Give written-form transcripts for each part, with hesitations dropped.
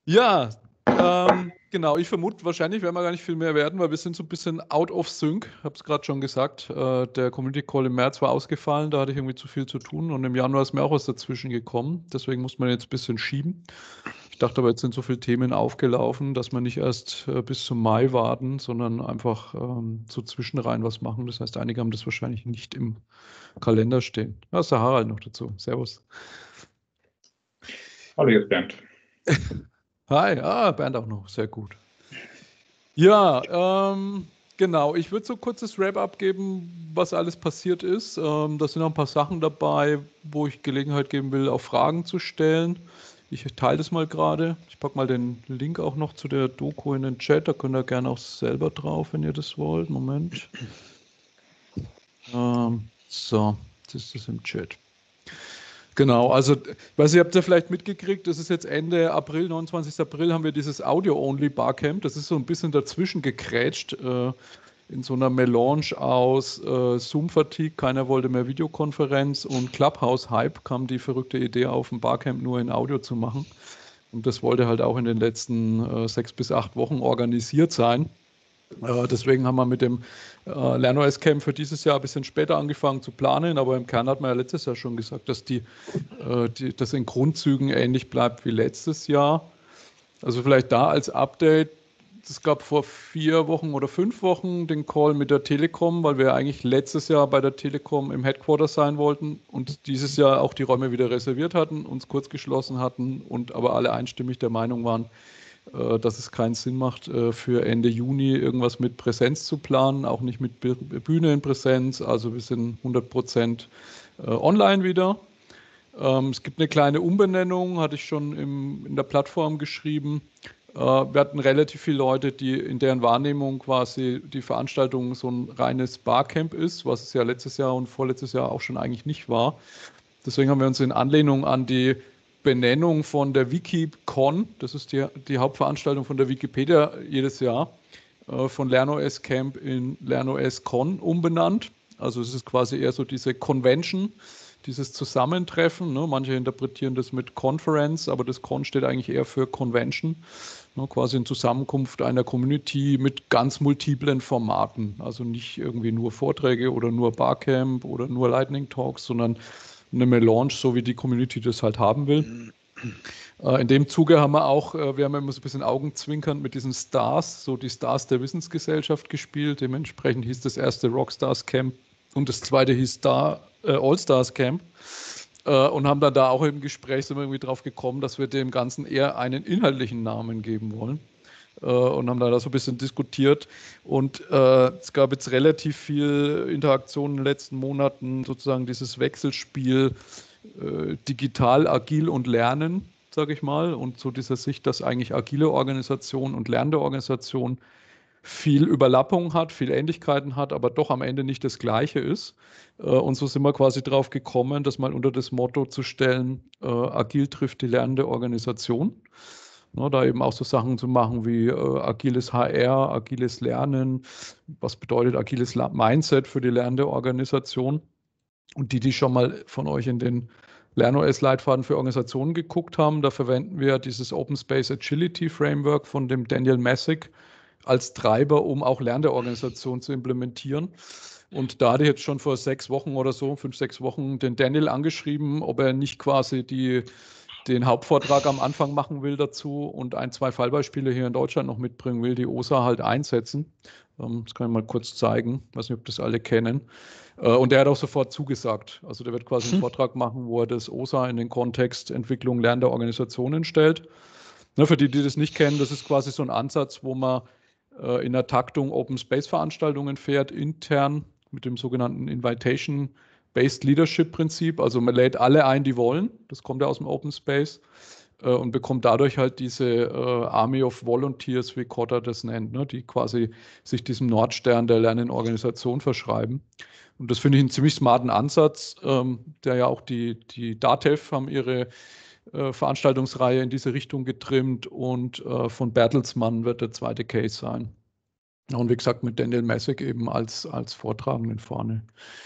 Ja, genau. Ich vermute, wahrscheinlich werden wir gar nicht viel mehr werden, weil wir sind so ein bisschen out of sync. Ich habe es gerade schon gesagt. Der Community Call im März war ausgefallen, da hatte ich irgendwie zu viel zu tun. Und im Januar ist mir auch was dazwischen gekommen. Deswegen muss man jetzt ein bisschen schieben. Ich dachte aber, jetzt sind so viele Themen aufgelaufen, dass wir nicht erst bis zum Mai warten, sondern einfach so zwischenrein was machen. Das heißt, einige haben das wahrscheinlich nicht im Kalender stehen. Da ist der Harald noch dazu. Servus. Hallo, jetzt Bernd. Hi, Bernd auch noch. Sehr gut. Ja, genau. Ich würde so kurzes Wrap-up geben, was alles passiert ist. Da sind noch ein paar Sachen dabei, wo ich Gelegenheit geben will, auch Fragen zu stellen. Ich teile das mal gerade. Ich packe mal den Link auch noch zu der Doku in den Chat. Da könnt ihr gerne auch selber drauf, wenn ihr das wollt. Moment. So, jetzt ist das im Chat. Genau, also, was ihr habt ja vielleicht mitgekriegt, das ist jetzt Ende April, 29. April, haben wir dieses Audio-Only Barcamp. Das ist so ein bisschen dazwischen gegrätscht, in so einer Melange aus Zoom-Fatigue, keiner wollte mehr Videokonferenz und Clubhouse-Hype kam die verrückte Idee auf, ein Barcamp nur in Audio zu machen. Und das wollte halt auch in den letzten 6 bis 8 Wochen organisiert sein. Deswegen haben wir mit dem LernOS Camp für dieses Jahr ein bisschen später angefangen zu planen, aber im Kern hat man ja letztes Jahr schon gesagt, dass das in Grundzügen ähnlich bleibt wie letztes Jahr. Also vielleicht da als Update, es gab vor 4 Wochen oder 5 Wochen den Call mit der Telekom, weil wir eigentlich letztes Jahr bei der Telekom im Headquarter sein wollten und dieses Jahr auch die Räume wieder reserviert hatten, uns kurz geschlossen hatten und aber alle einstimmig der Meinung waren, dass es keinen Sinn macht, für Ende Juni irgendwas mit Präsenz zu planen, auch nicht mit Bühne in Präsenz. Also wir sind 100% online wieder. Es gibt eine kleine Umbenennung, hatte ich schon in der Plattform geschrieben. Wir hatten relativ viele Leute, die in deren Wahrnehmung quasi die Veranstaltung so ein reines Barcamp ist, was es ja letztes Jahr und vorletztes Jahr auch schon eigentlich nicht war. Deswegen haben wir uns in Anlehnung an die Benennung von der WikiCon, das ist die Hauptveranstaltung von der Wikipedia jedes Jahr, von LernOS Camp in LernOS Con umbenannt. Also es ist quasi eher so diese Convention, dieses Zusammentreffen. Ne? Manche interpretieren das mit Conference, aber das Con steht eigentlich eher für Convention. Ne? Quasi eine Zusammenkunft einer Community mit ganz multiplen Formaten. Also nicht irgendwie nur Vorträge oder nur Barcamp oder nur Lightning Talks, sondern eine Melange, so wie die Community das halt haben will. In dem Zuge haben wir auch, wir haben immer so ein bisschen augenzwinkernd mit diesen Stars, so die Stars der Wissensgesellschaft gespielt. Dementsprechend hieß das erste Rockstars Camp und das zweite hieß All-Stars Camp. Und haben dann da auch im Gespräch sind wir irgendwie drauf gekommen, dass wir dem Ganzen eher einen inhaltlichen Namen geben wollen. Und haben da so ein bisschen diskutiert. Und es gab jetzt relativ viel Interaktion in den letzten Monaten, sozusagen dieses Wechselspiel digital, agil und lernen, sage ich mal. Und so dieser Sicht, dass eigentlich agile Organisation und lernende Organisation viel Überlappung hat, viel Ähnlichkeiten hat, aber doch am Ende nicht das Gleiche ist. Und so sind wir quasi drauf gekommen, das mal unter das Motto zu stellen, agil trifft die lernende Organisation. Ne, da eben auch so Sachen zu machen wie agiles HR, agiles Lernen, was bedeutet agiles Mindset für die lernende Organisation. Und die schon mal von euch in den LernOS-Leitfaden für Organisationen geguckt haben, da verwenden wir dieses Open Space Agility Framework von dem Daniel Messick als Treiber, um auch lernende Organisationen zu implementieren. Und da hatte ich jetzt schon vor 6 Wochen oder so, 5, 6 Wochen, den Daniel angeschrieben, ob er nicht quasi den Hauptvortrag am Anfang machen will dazu und 1, 2 Fallbeispiele hier in Deutschland noch mitbringen will, die OSA halt einsetzen. Das kann ich mal kurz zeigen. Ich weiß nicht, ob das alle kennen. Und der hat auch sofort zugesagt. Also der wird quasi einen Vortrag machen, wo er das OSA in den Kontext Entwicklung lernender Organisationen stellt. Ne, für die, die das nicht kennen, das ist quasi so ein Ansatz, wo man in der Taktung Open Space Veranstaltungen fährt, intern mit dem sogenannten Invitation-Based Leadership Prinzip. Also man lädt alle ein, die wollen. Das kommt ja aus dem Open Space und bekommt dadurch halt diese Army of Volunteers, wie Kotter das nennt, ne, die quasi sich diesem Nordstern der lernenden Organisation verschreiben. Und das finde ich einen ziemlich smarten Ansatz, der ja auch die DATEV haben ihre Veranstaltungsreihe in diese Richtung getrimmt und von Bertelsmann wird der zweite Case sein. Und wie gesagt, mit Daniel Messick eben als Vortragenden vorne.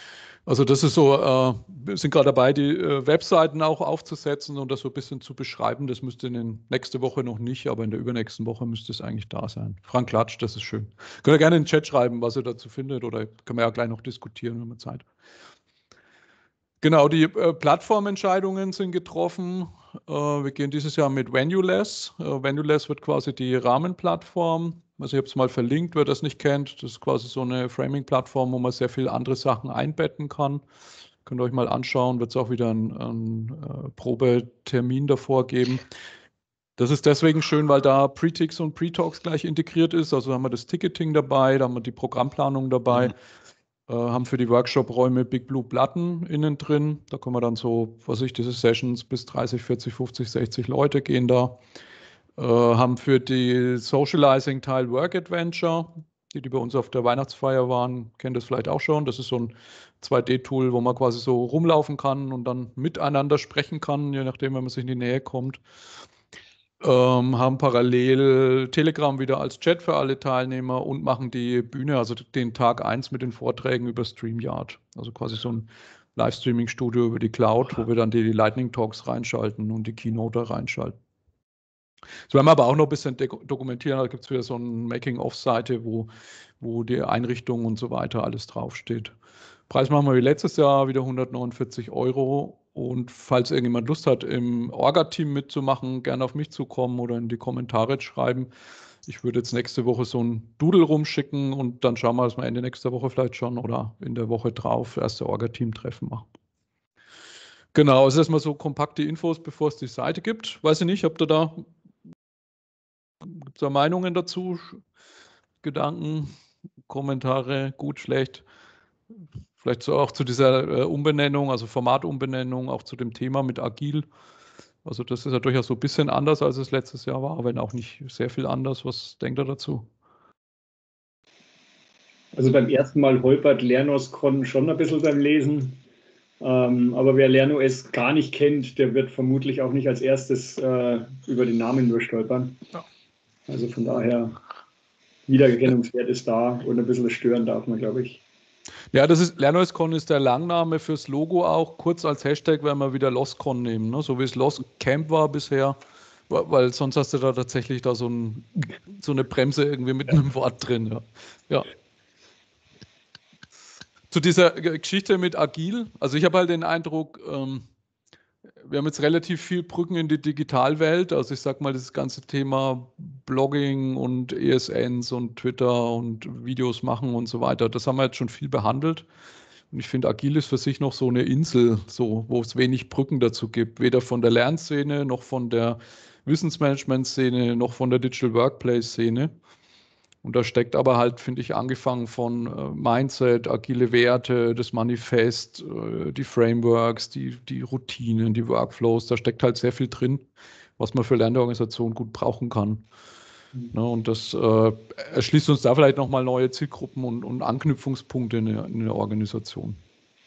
Also das ist so, wir sind gerade dabei, die Webseiten auch aufzusetzen und das so ein bisschen zu beschreiben. Das müsste nächste Woche noch nicht, aber in der übernächsten Woche müsste es eigentlich da sein. Frank Latsch, das ist schön. Könnt ihr gerne in den Chat schreiben, was ihr dazu findet, oder können wir ja gleich noch diskutieren, wenn wir Zeit haben. Genau, die Plattformentscheidungen sind getroffen. Wir gehen dieses Jahr mit Venuless. Venuless wird quasi die Rahmenplattform. Also ich habe es mal verlinkt, wer das nicht kennt. Das ist quasi so eine Framing-Plattform, wo man sehr viele andere Sachen einbetten kann. Könnt ihr euch mal anschauen, wird es auch wieder einen Probetermin davor geben. Das ist deswegen schön, weil da Pre-Ticks und Pre-Talks gleich integriert ist. Also haben wir das Ticketing dabei, da haben wir die Programmplanung dabei. Haben für die Workshop-Räume Big Blue Platten innen drin. Da können wir dann so, was ich, diese Sessions bis 30, 40, 50, 60 Leute gehen da. Haben für die Socializing-Teil Work Adventure, die bei uns auf der Weihnachtsfeier waren, kennt das vielleicht auch schon. Das ist so ein 2D-Tool, wo man quasi so rumlaufen kann und dann miteinander sprechen kann, je nachdem, wenn man sich in die Nähe kommt. Haben parallel Telegram wieder als Chat für alle Teilnehmer und machen die Bühne, also den Tag 1 mit den Vorträgen über StreamYard. Also quasi so ein Livestreaming-Studio über die Cloud, wo wir dann die Lightning Talks reinschalten und die Keynote reinschalten. Das werden wir aber auch noch ein bisschen dokumentieren. Da gibt es wieder so eine Making-of-Seite, wo die Einrichtung und so weiter alles draufsteht. Preis machen wir wie letztes Jahr, wieder 149 €. Und falls irgendjemand Lust hat, im Orga-Team mitzumachen, gerne auf mich zukommen oder in die Kommentare schreiben. Ich würde jetzt nächste Woche so ein Doodle rumschicken und dann schauen wir, dass wir Ende nächster Woche vielleicht schon oder in der Woche drauf erste Orga-Team-Treffen machen. Genau, also erstmal so kompakte Infos, bevor es die Seite gibt. Weiß ich nicht, gibt's da Meinungen dazu? Gedanken, Kommentare, gut, schlecht? Vielleicht so auch zu dieser Umbenennung, also Formatumbenennung, auch zu dem Thema mit Agil. Also das ist ja durchaus so ein bisschen anders, als es letztes Jahr war, wenn auch nicht sehr viel anders. Was denkt ihr dazu? Also beim ersten Mal holpert LernOS-Con schon ein bisschen beim Lesen. Aber wer LernOS gar nicht kennt, der wird vermutlich auch nicht als erstes über den Namen nur stolpern. Ja. Also von daher, Wiedererkennungswert ist da und ein bisschen stören darf man, glaube ich. Ja, LernOS-Con ist der Langname fürs Logo auch. Kurz als Hashtag werden wir wieder LOSCon nehmen, ne? So wie es LOSCamp war bisher, weil sonst hast du da tatsächlich da so eine Bremse irgendwie mit einem Wort drin. Ja. Ja. Zu dieser Geschichte mit Agil, also ich habe halt den Eindruck, wir haben jetzt relativ viel Brücken in die Digitalwelt. Also ich sage mal, das ganze Thema Blogging und ESNs und Twitter und Videos machen und so weiter, das haben wir jetzt schon viel behandelt. Und ich finde, Agil ist für sich noch so eine Insel, so, wo es wenig Brücken dazu gibt. Weder von der Lernszene, noch von der Wissensmanagement-Szene, noch von der Digital Workplace-Szene. Und da steckt aber halt, finde ich, angefangen von Mindset, agile Werte, das Manifest, die Frameworks, die Routinen, die Workflows, da steckt halt sehr viel drin, was man für Lernorganisationen gut brauchen kann. Ne, und das erschließt uns da vielleicht nochmal neue Zielgruppen und Anknüpfungspunkte in der Organisation.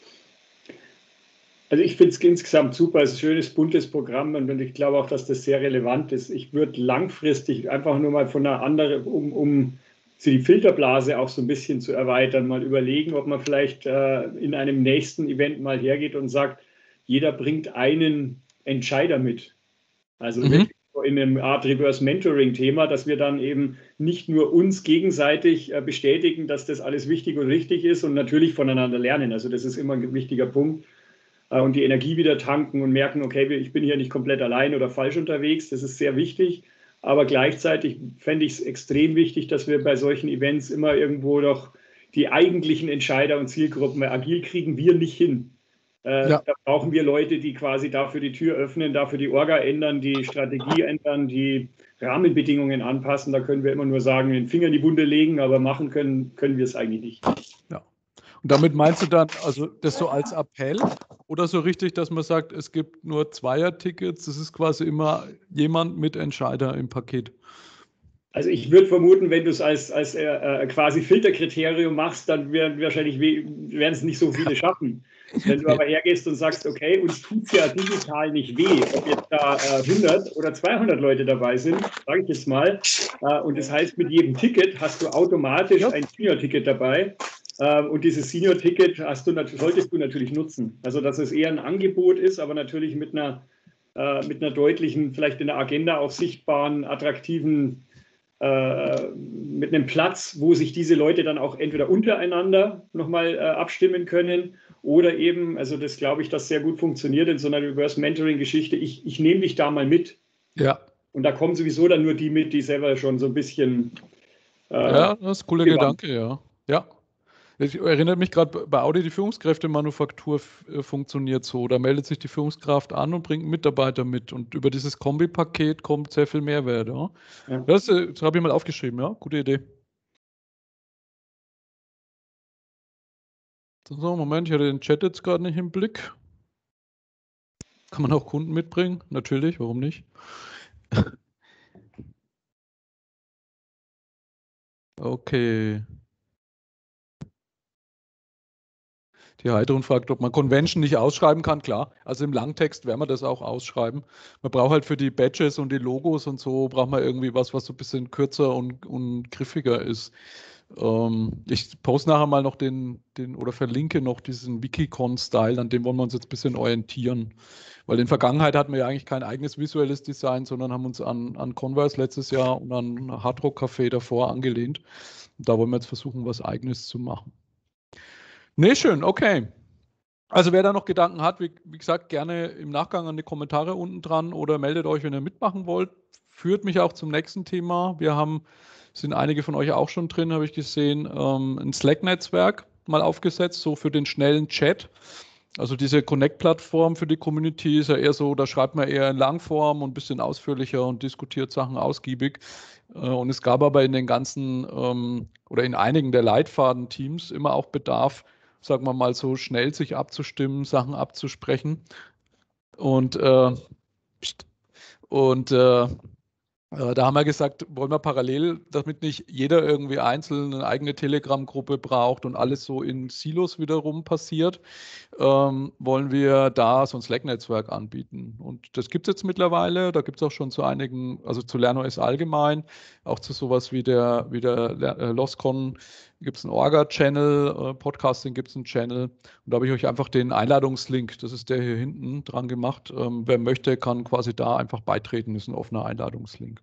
Also ich finde es insgesamt super, es ist ein schönes, buntes Programm und ich glaube auch, dass das sehr relevant ist. Ich würde langfristig einfach nur mal von einer anderen, um die Filterblase auch so ein bisschen zu erweitern, mal überlegen, ob man vielleicht in einem nächsten Event mal hergeht und sagt, jeder bringt einen Entscheider mit. Also wirklich in einem Art Reverse Mentoring-Thema, dass wir dann eben nicht nur uns gegenseitig bestätigen, dass das alles wichtig und richtig ist und natürlich voneinander lernen. Also das ist immer ein wichtiger Punkt. Und die Energie wieder tanken und merken, okay, ich bin hier nicht komplett allein oder falsch unterwegs. Das ist sehr wichtig. Aber gleichzeitig fände ich es extrem wichtig, dass wir bei solchen Events immer irgendwo doch die eigentlichen Entscheider und Zielgruppen, weil agil kriegen wir nicht hin. Da brauchen wir Leute, die quasi dafür die Tür öffnen, dafür die Orga ändern, die Strategie ändern, die Rahmenbedingungen anpassen. Da können wir immer nur sagen, den Finger in die Wunde legen, aber machen können wir es eigentlich nicht. Ja. Und damit meinst du dann, also das so als Appell oder so richtig, dass man sagt, es gibt nur Zweier-Tickets, das ist quasi immer jemand mit Entscheider im Paket? Also ich würde vermuten, wenn du es als quasi Filterkriterium machst, dann werden es nicht so viele schaffen. Wenn du aber hergehst und sagst, okay, uns tut es ja digital nicht weh, ob jetzt da 100 oder 200 Leute dabei sind, sage ich jetzt mal, und das heißt, mit jedem Ticket hast du automatisch ein Senior-Ticket dabei, Und dieses Senior-Ticket solltest du natürlich nutzen. Also, dass es eher ein Angebot ist, aber natürlich mit einer deutlichen, vielleicht in der Agenda auch sichtbaren, attraktiven, mit einem Platz, wo sich diese Leute dann auch entweder untereinander nochmal abstimmen können oder eben, also das glaube ich, das sehr gut funktioniert in so einer Reverse-Mentoring-Geschichte. Ich nehme dich da mal mit. Ja. Und da kommen sowieso dann nur die mit, die selber schon so ein bisschen. Ja, das ist ein cooler gewandt. Gedanke, ja. Ja. Ich erinnere mich gerade, bei Audi die Führungskräftemanufaktur funktioniert so. Da meldet sich die Führungskraft an und bringt einen Mitarbeiter mit. Und über dieses Kombipaket kommt sehr viel Mehrwert. Ja. Ja. Das habe ich mal aufgeschrieben, ja. Gute Idee. So, Moment, ich hatte den Chat jetzt gerade nicht im Blick. Kann man auch Kunden mitbringen? Natürlich, warum nicht? Okay. Die Heidrun fragt, ob man Convention nicht ausschreiben kann. Klar, also im Langtext werden wir das auch ausschreiben. Man braucht halt für die Badges und die Logos und so, braucht man irgendwie was so ein bisschen kürzer und griffiger ist. Ich poste nachher mal noch oder verlinke noch diesen Wikicon-Style, an dem wollen wir uns jetzt ein bisschen orientieren. Weil in der Vergangenheit hatten wir ja eigentlich kein eigenes visuelles Design, sondern haben uns an Converse letztes Jahr und an Hard Rock Café davor angelehnt. Und da wollen wir jetzt versuchen, was Eigenes zu machen. Nee, schön, okay. Also wer da noch Gedanken hat, wie gesagt, gerne im Nachgang an die Kommentare unten dran oder meldet euch, wenn ihr mitmachen wollt. Führt mich auch zum nächsten Thema. Sind einige von euch auch schon drin, habe ich gesehen, ein Slack-Netzwerk mal aufgesetzt, so für den schnellen Chat. Also diese Connect-Plattform für die Community ist ja eher so, da schreibt man eher in Langform und ein bisschen ausführlicher und diskutiert Sachen ausgiebig. Und es gab aber in den ganzen oder in einigen der Leitfaden-Teams immer auch Bedarf, sagen wir mal so, schnell sich abzustimmen, Sachen abzusprechen. Und, da haben wir gesagt, wollen wir parallel, damit nicht jeder irgendwie einzeln eine eigene Telegram-Gruppe braucht und alles so in Silos wiederum passiert, wollen wir da so ein Slack-Netzwerk anbieten. Und das gibt es jetzt mittlerweile. Da gibt es auch schon zu einigen, also zu LernOS allgemein, auch zu sowas wie der LOSCON gibt es einen Orga-Channel, Podcasting gibt es einen Channel. Und da habe ich euch einfach den Einladungslink, das ist der hier hinten, dran gemacht. Wer möchte, kann quasi da einfach beitreten, das ist ein offener Einladungslink.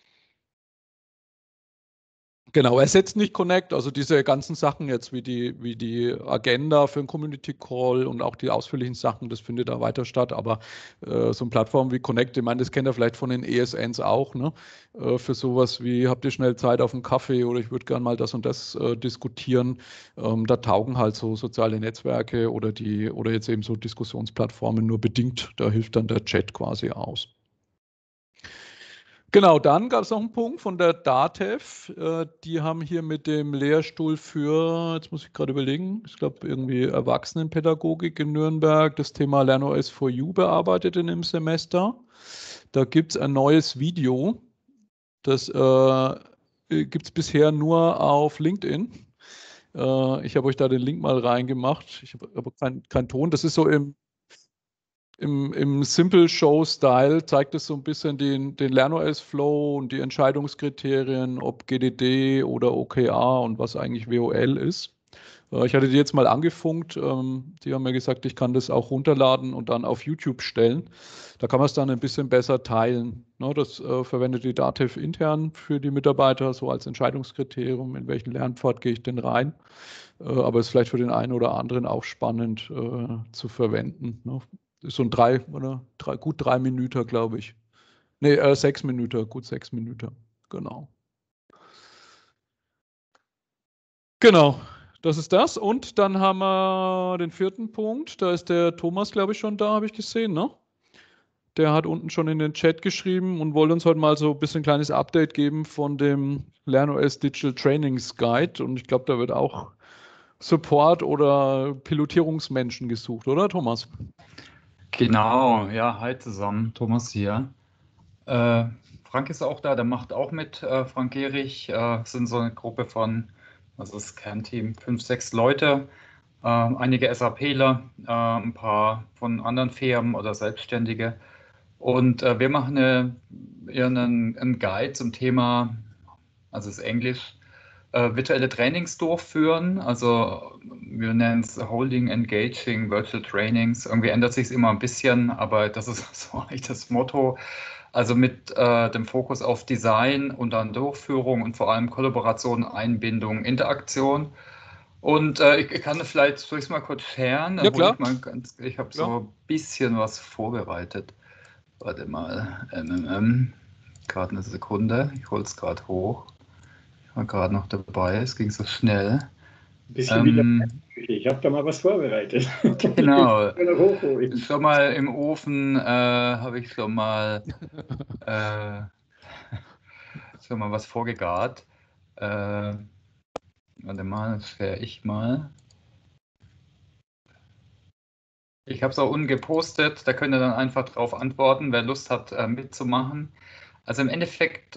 Genau, ersetzt nicht Connect, also diese ganzen Sachen jetzt wie die Agenda für einen Community Call und auch die ausführlichen Sachen, das findet da weiter statt, aber so eine Plattform wie Connect, ich meine, das kennt ihr vielleicht von den ESNs auch, ne? Für sowas wie, habt ihr schnell Zeit auf einen Kaffee oder ich würde gerne mal das und das diskutieren, da taugen halt so soziale Netzwerke oder jetzt eben so Diskussionsplattformen nur bedingt, da hilft dann der Chat quasi aus. Genau, dann gab es noch einen Punkt von der DATEV. Die haben hier mit dem Lehrstuhl für, jetzt muss ich gerade überlegen, ich glaube irgendwie Erwachsenenpädagogik in Nürnberg, das Thema LernOS for You bearbeitet in dem Semester. Da gibt es ein neues Video. Das gibt es bisher nur auf LinkedIn. Ich habe euch da den Link mal reingemacht. Ich habe aber keinen Ton. Das ist so im Simple Show Style zeigt es so ein bisschen den LernOS Flow und die Entscheidungskriterien, ob GDD oder OKR und was eigentlich WOL ist. Ich hatte die jetzt mal angefunkt. Die haben mir gesagt, ich kann das auch runterladen und dann auf YouTube stellen. Da kann man es dann ein bisschen besser teilen. Ne, das verwendet die DATEV intern für die Mitarbeiter so als Entscheidungskriterium, in welchen Lernpfad gehe ich denn rein. Aber es ist vielleicht für den einen oder anderen auch spannend zu verwenden. Ne? Ist so ein gut 3 Minuten, glaube ich. Nee, 6 Minuten, gut 6 Minuten. Genau. Genau, das ist das. Und dann haben wir den vierten Punkt. Da ist der Thomas, glaube ich, schon da, habe ich gesehen, ne? Der hat unten schon in den Chat geschrieben und wollte uns heute mal so ein bisschen ein kleines Update geben von dem LernOS Digital Trainings Guide. Und ich glaube, da wird auch Support oder Pilotierungsmenschen gesucht, oder Thomas? Genau, ja, hi zusammen, Thomas hier. Frank ist auch da, der macht auch mit, Frank Gehrig, sind so eine Gruppe von, was ist das Kernteam, 5, 6 Leute, einige SAPler, ein paar von anderen Firmen oder Selbstständige. Und wir machen einen Guide zum Thema, also es ist Englisch, virtuelle Trainings durchführen. Also wir nennen es Holding Engaging Virtual Trainings. Irgendwie ändert sich es immer ein bisschen, aber das ist so eigentlich das Motto. Also mit dem Fokus auf Design und dann Durchführung und vor allem Kollaboration, Einbindung, Interaktion. Und ich kann vielleicht, soll ich es mal kurz sharen? Dann Ja, klar. ich habe Klar. so ein bisschen was vorbereitet. Warte mal, gerade eine Sekunde, ich hole es gerade hoch. Ich war gerade noch dabei, es ging so schnell. Ein bisschen wie ich habe da mal was vorbereitet. Genau. Ich will noch hochholen. Schon mal im Ofen habe ich schon mal was vorgegart. Warte mal, das wäre ich mal. Ich habe es auch unten gepostet, da könnt ihr dann einfach drauf antworten, wer Lust hat mitzumachen. Also im Endeffekt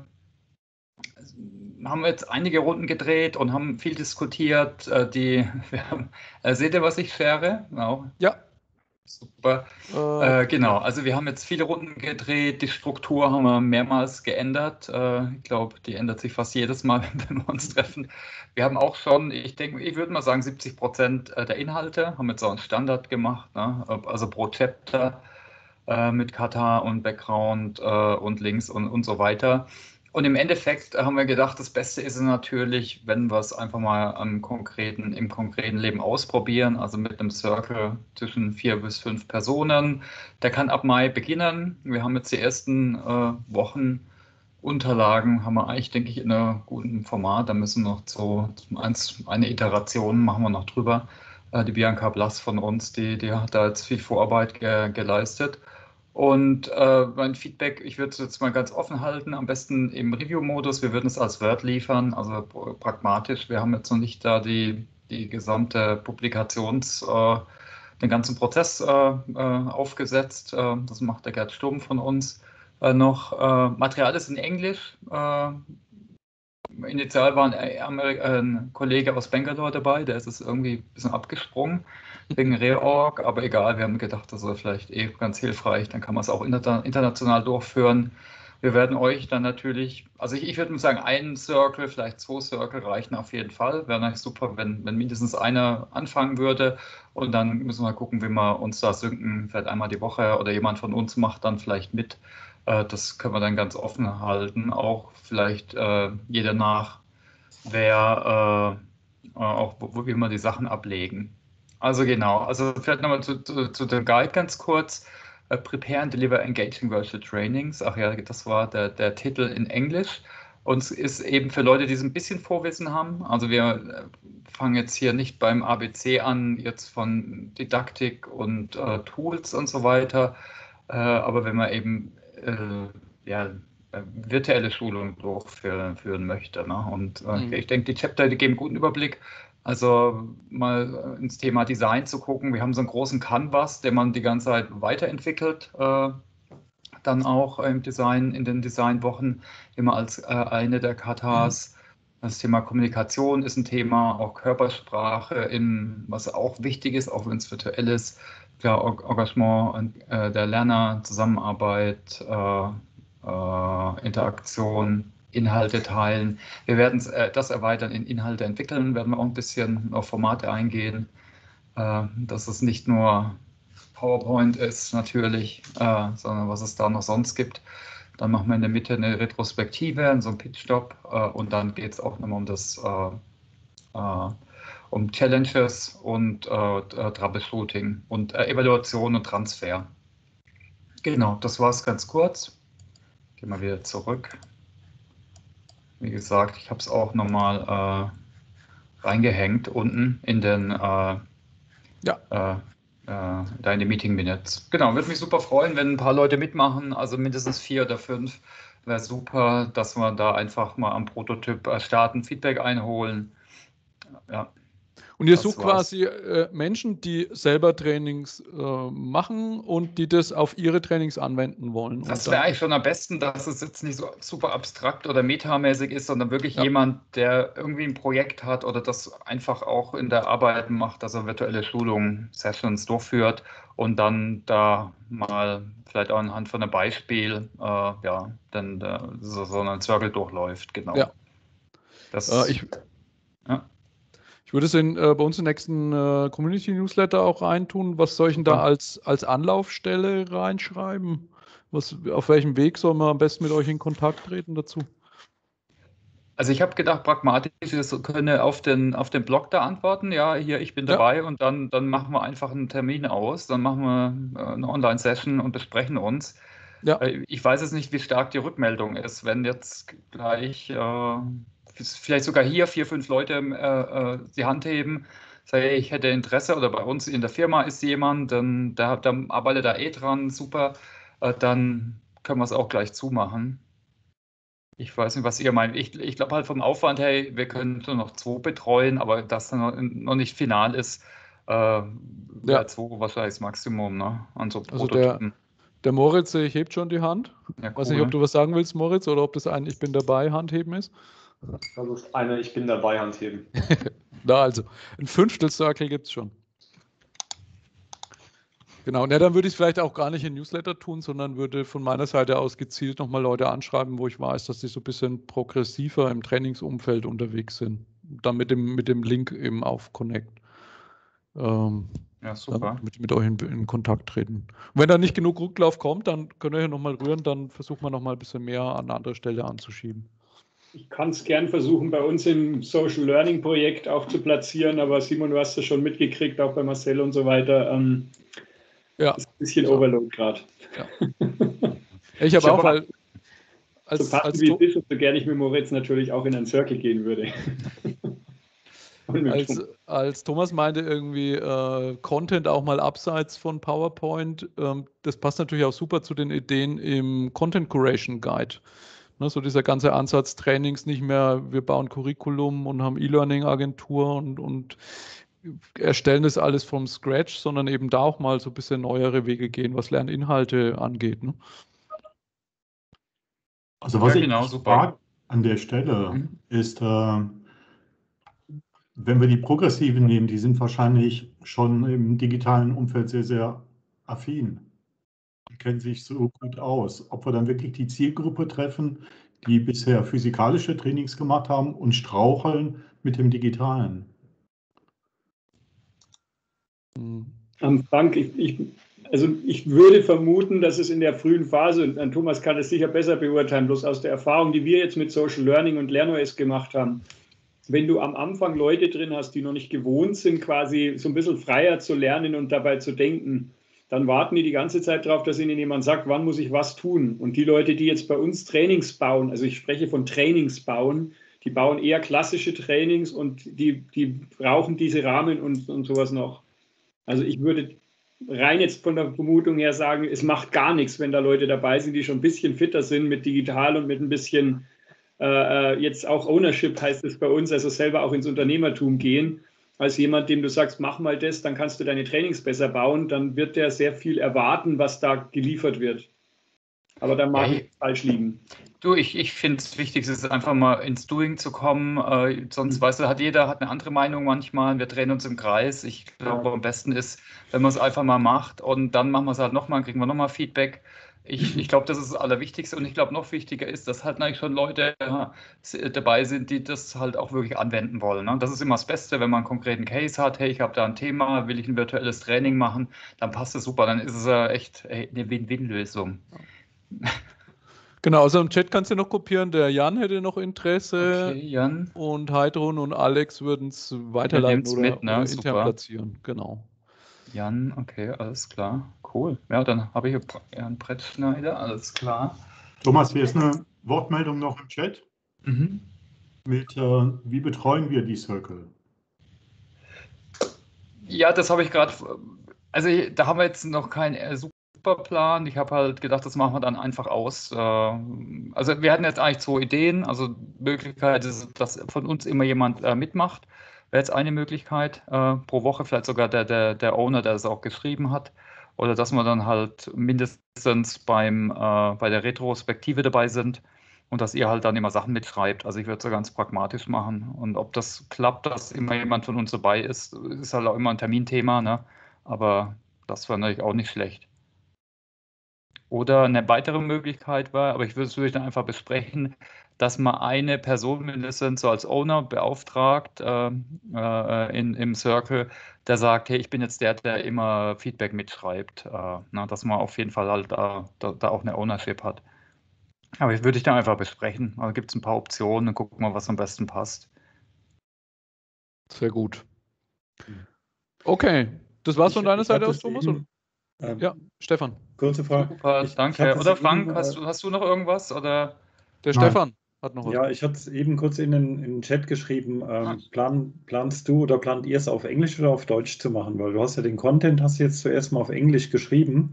haben wir jetzt einige Runden gedreht und haben viel diskutiert. Seht ihr, was ich share? Genau. Ja. Super. Genau, also wir haben jetzt viele Runden gedreht, die Struktur haben wir mehrmals geändert. Ich glaube, die ändert sich fast jedes Mal, wenn wir uns treffen. Wir haben auch schon, ich würde mal sagen, 70% der Inhalte haben jetzt auch einen Standard gemacht, ne? Also pro Chapter mit Kata und Background und Links und so weiter. Und im Endeffekt haben wir gedacht, das Beste ist es natürlich, wenn wir es einfach mal im konkreten Leben ausprobieren, also mit einem Circle zwischen 4 bis 5 Personen. Der kann ab Mai beginnen. Wir haben jetzt die ersten Wochen Unterlagen, haben wir eigentlich, denke ich, in einem guten Format. Da müssen wir noch eine Iteration machen wir noch drüber. Die Bianca Blass von uns, die hat da jetzt viel Vorarbeit geleistet. Und mein Feedback, ich würde es jetzt mal ganz offen halten, am besten im Review-Modus. Wir würden es als Word liefern, also pragmatisch. Wir haben jetzt noch nicht da die gesamte den ganzen Prozess aufgesetzt. Das macht der Gerd Sturm von uns noch. Material ist in Englisch. Initial war ein Kollege aus Bangalore dabei, der ist irgendwie ein bisschen abgesprungen wegen Reorg, aber egal, wir haben gedacht, das ist vielleicht ganz hilfreich, dann kann man es auch international durchführen. Wir werden euch dann natürlich, also ich würde mal sagen, einen Circle, vielleicht 2 Circle reichen auf jeden Fall. Wäre natürlich super, wenn mindestens einer anfangen würde und dann müssen wir gucken, wie wir uns da synken, vielleicht einmal die Woche oder jemand von uns macht dann vielleicht mit. Das können wir dann ganz offen halten, auch vielleicht jeder nach, wer auch wie wir die Sachen ablegen. Also genau, also vielleicht nochmal zu dem Guide ganz kurz. Prepare and Deliver Engaging Virtual Trainings. Ach ja, das war der Titel in Englisch. Und es ist eben für Leute, die so ein bisschen Vorwissen haben. Also wir fangen jetzt hier nicht beim ABC an, jetzt von Didaktik und Tools und so weiter. Aber wenn man eben virtuelle Schulung durchführen möchte. Ne? Und ich denke, die Chapter, die geben einen guten Überblick. Also mal ins Thema Design zu gucken. Wir haben so einen großen Canvas, den man die ganze Zeit weiterentwickelt. Dann auch im Design, in den Designwochen immer als eine der Katas. Das Thema Kommunikation ist ein Thema, auch Körpersprache, was auch wichtig ist, auch wenn es virtuell ist. Klar, Engagement der Lerner, Zusammenarbeit, Interaktion, Inhalte teilen. Wir werden das erweitern in Inhalte entwickeln, werden wir auch ein bisschen auf Formate eingehen, dass es nicht nur PowerPoint ist natürlich, sondern was es da noch sonst gibt. Dann machen wir in der Mitte eine Retrospektive, so einen Pitch-Stop und dann geht es auch nochmal um Challenges und Troubleshooting und Evaluation und Transfer. Genau, das war es ganz kurz. Gehen wir wieder zurück. Wie gesagt, ich habe es auch nochmal reingehängt unten in den deine Meeting Minutes. Genau, würde mich super freuen, wenn ein paar Leute mitmachen, also mindestens 4 oder 5. Wäre super, dass wir da einfach mal am Prototyp starten, Feedback einholen. Ja. Und ihr sucht quasi Menschen, die selber Trainings machen und die das auf ihre Trainings anwenden wollen. Das wäre eigentlich schon am besten, dass es jetzt nicht so super abstrakt oder metamäßig ist, sondern wirklich jemand, der irgendwie ein Projekt hat oder das einfach auch in der Arbeit macht, dass er virtuelle Schulungen, Sessions durchführt und dann da mal vielleicht auch anhand von einem Beispiel dann so einen Circle durchläuft. Genau. Ja. Ich würde es bei uns im nächsten Community-Newsletter auch reintun. Was soll ich denn da als Anlaufstelle reinschreiben? Auf welchem Weg soll man am besten mit euch in Kontakt treten dazu? Also ich habe gedacht, pragmatisch, das könne auf den Blog da antworten. Ja, hier, ich bin dabei und dann machen wir einfach einen Termin aus. Dann machen wir eine Online-Session und besprechen uns. Ja. Ich weiß jetzt nicht, wie stark die Rückmeldung ist. Wenn jetzt gleich vielleicht sogar hier 4, 5 Leute die Hand heben, sage ich hätte Interesse oder bei uns in der Firma ist jemand, dann da arbeitet da dran, super, dann können wir es auch gleich zumachen. Ich weiß nicht, was ihr meint. Ich glaube halt vom Aufwand her, wir können nur noch 2 betreuen, aber das dann noch nicht final ist, wäre 2 wahrscheinlich das Maximum, ne? An so Prototypen. Der Moritz, ich hebt schon die Hand. Ja, cool. Weiß nicht, ob du was sagen willst, Moritz, oder ob das ein Ich bin dabei Handheben ist. Das ist eine Ich bin dabei Handheben. Na also, ein Fünftel-Circle gibt es schon. Genau, dann würde ich es vielleicht auch gar nicht in Newsletter tun, sondern würde von meiner Seite aus gezielt nochmal Leute anschreiben, wo ich weiß, dass die so ein bisschen progressiver im Trainingsumfeld unterwegs sind. Dann mit dem Link eben auf Connect. Ja, super. Mit euch in Kontakt treten. Und wenn da nicht genug Rücklauf kommt, dann könnt ihr nochmal rühren, dann versuchen wir nochmal ein bisschen mehr an eine andere Stelle anzuschieben. Ich kann es gern versuchen, bei uns im Social Learning Projekt auch zu platzieren, aber Simon, du hast das schon mitgekriegt, auch bei Marcel und so weiter. Das ist ein bisschen Overload gerade. Ja. Ich habe auch, weil so passend wie es ist und so gerne ich mit Moritz natürlich auch in einen Circle gehen würde. Als Thomas meinte, irgendwie Content auch mal abseits von PowerPoint, das passt natürlich auch super zu den Ideen im Content Curation Guide. Ne, so dieser ganze Ansatz Trainings nicht mehr, wir bauen Curriculum und haben E-Learning-Agentur und erstellen das alles vom Scratch, sondern eben da auch mal so ein bisschen neuere Wege gehen, was Lerninhalte angeht. Ne? Also was ich frage an der Stelle ist, wenn wir die Progressiven nehmen, die sind wahrscheinlich schon im digitalen Umfeld sehr, sehr affin. Die kennen sich so gut aus. Ob wir dann wirklich die Zielgruppe treffen, die bisher physikalische Trainings gemacht haben und straucheln mit dem Digitalen. Frank, ich würde vermuten, dass es in der frühen Phase, und Thomas kann es sicher besser beurteilen, bloß aus der Erfahrung, die wir jetzt mit Social Learning und LearnOS gemacht haben, wenn du am Anfang Leute drin hast, die noch nicht gewohnt sind, quasi so ein bisschen freier zu lernen und dabei zu denken, dann warten die ganze Zeit darauf, dass ihnen jemand sagt, wann muss ich was tun. Und die Leute, die jetzt bei uns Trainings bauen, also ich spreche von Trainings bauen, die bauen eher klassische Trainings und die brauchen diese Rahmen und sowas noch. Also ich würde rein jetzt von der Vermutung her sagen, es macht gar nichts, wenn da Leute dabei sind, die schon ein bisschen fitter sind mit digital und mit ein bisschen jetzt auch Ownership heißt es bei uns, also selber auch ins Unternehmertum gehen, als jemand, dem du sagst, mach mal das, dann kannst du deine Trainings besser bauen, dann wird der sehr viel erwarten, was da geliefert wird. Aber da mag ich falsch liegen. Du, ich finde es wichtig, es ist einfach mal ins Doing zu kommen, sonst, weißt du, jeder hat eine andere Meinung manchmal, wir drehen uns im Kreis. Ich glaube, am besten ist, wenn man es einfach mal macht und dann machen wir es halt nochmal, kriegen wir nochmal Feedback. Ich glaube, das ist das Allerwichtigste und ich glaube, noch wichtiger ist, dass halt eigentlich schon Leute dabei sind, die das halt auch wirklich anwenden wollen. Ne? Das ist immer das Beste, wenn man einen konkreten Case hat, hey, ich habe da ein Thema, will ich ein virtuelles Training machen, dann passt es super, dann ist es echt eine Win-Win-Lösung. Genau, also im Chat kannst du noch kopieren, der Jan hätte noch Interesse. Okay, Jan. Und Heidrun und Alex würden es weiterleiten oder intern super. platzieren. Genau. Jan, okay, alles klar. Cool. Ja, dann habe ich hier einen Brettschneider, alles klar. Thomas, hier ist eine Wortmeldung noch im Chat. Mit wie betreuen wir die Circle? Ja, das habe ich gerade, also da haben wir jetzt noch keinen super Plan. Ich habe halt gedacht, das machen wir dann einfach aus. Also wir hatten jetzt eigentlich 2 Ideen. Also Möglichkeit ist, dass von uns immer jemand mitmacht. Wäre jetzt eine Möglichkeit pro Woche, vielleicht sogar der Owner, der es auch geschrieben hat. Oder dass wir dann halt mindestens bei der Retrospektive dabei sind und dass ihr halt dann immer Sachen mitschreibt. Also ich würde es so ganz pragmatisch machen. Und ob das klappt, dass immer jemand von uns dabei ist, ist halt auch immer ein Terminthema, ne? Aber das wäre natürlich auch nicht schlecht. Oder eine weitere Möglichkeit war, aber ich würde es wirklich dann einfach besprechen, dass man eine Person mindestens so als Owner beauftragt im Circle, der sagt, hey, ich bin jetzt der immer Feedback mitschreibt, dass man auf jeden Fall halt da auch eine Ownership hat. Aber ich würde ich dann einfach besprechen. Also gibt es ein paar Optionen und gucken mal, was am besten passt. Sehr gut. Okay, das war's von deiner Seite aus, Thomas? Ja, Stefan. Kurze Frage. Super, danke. Oder Frank, hast du noch irgendwas? Oder? Der Nein. Stefan hat noch was. Ja, ich hatte es eben kurz in den Chat geschrieben. Planst du oder plant ihr es auf Englisch oder auf Deutsch zu machen? Weil du hast ja den Content, hast du jetzt zuerst mal auf Englisch geschrieben.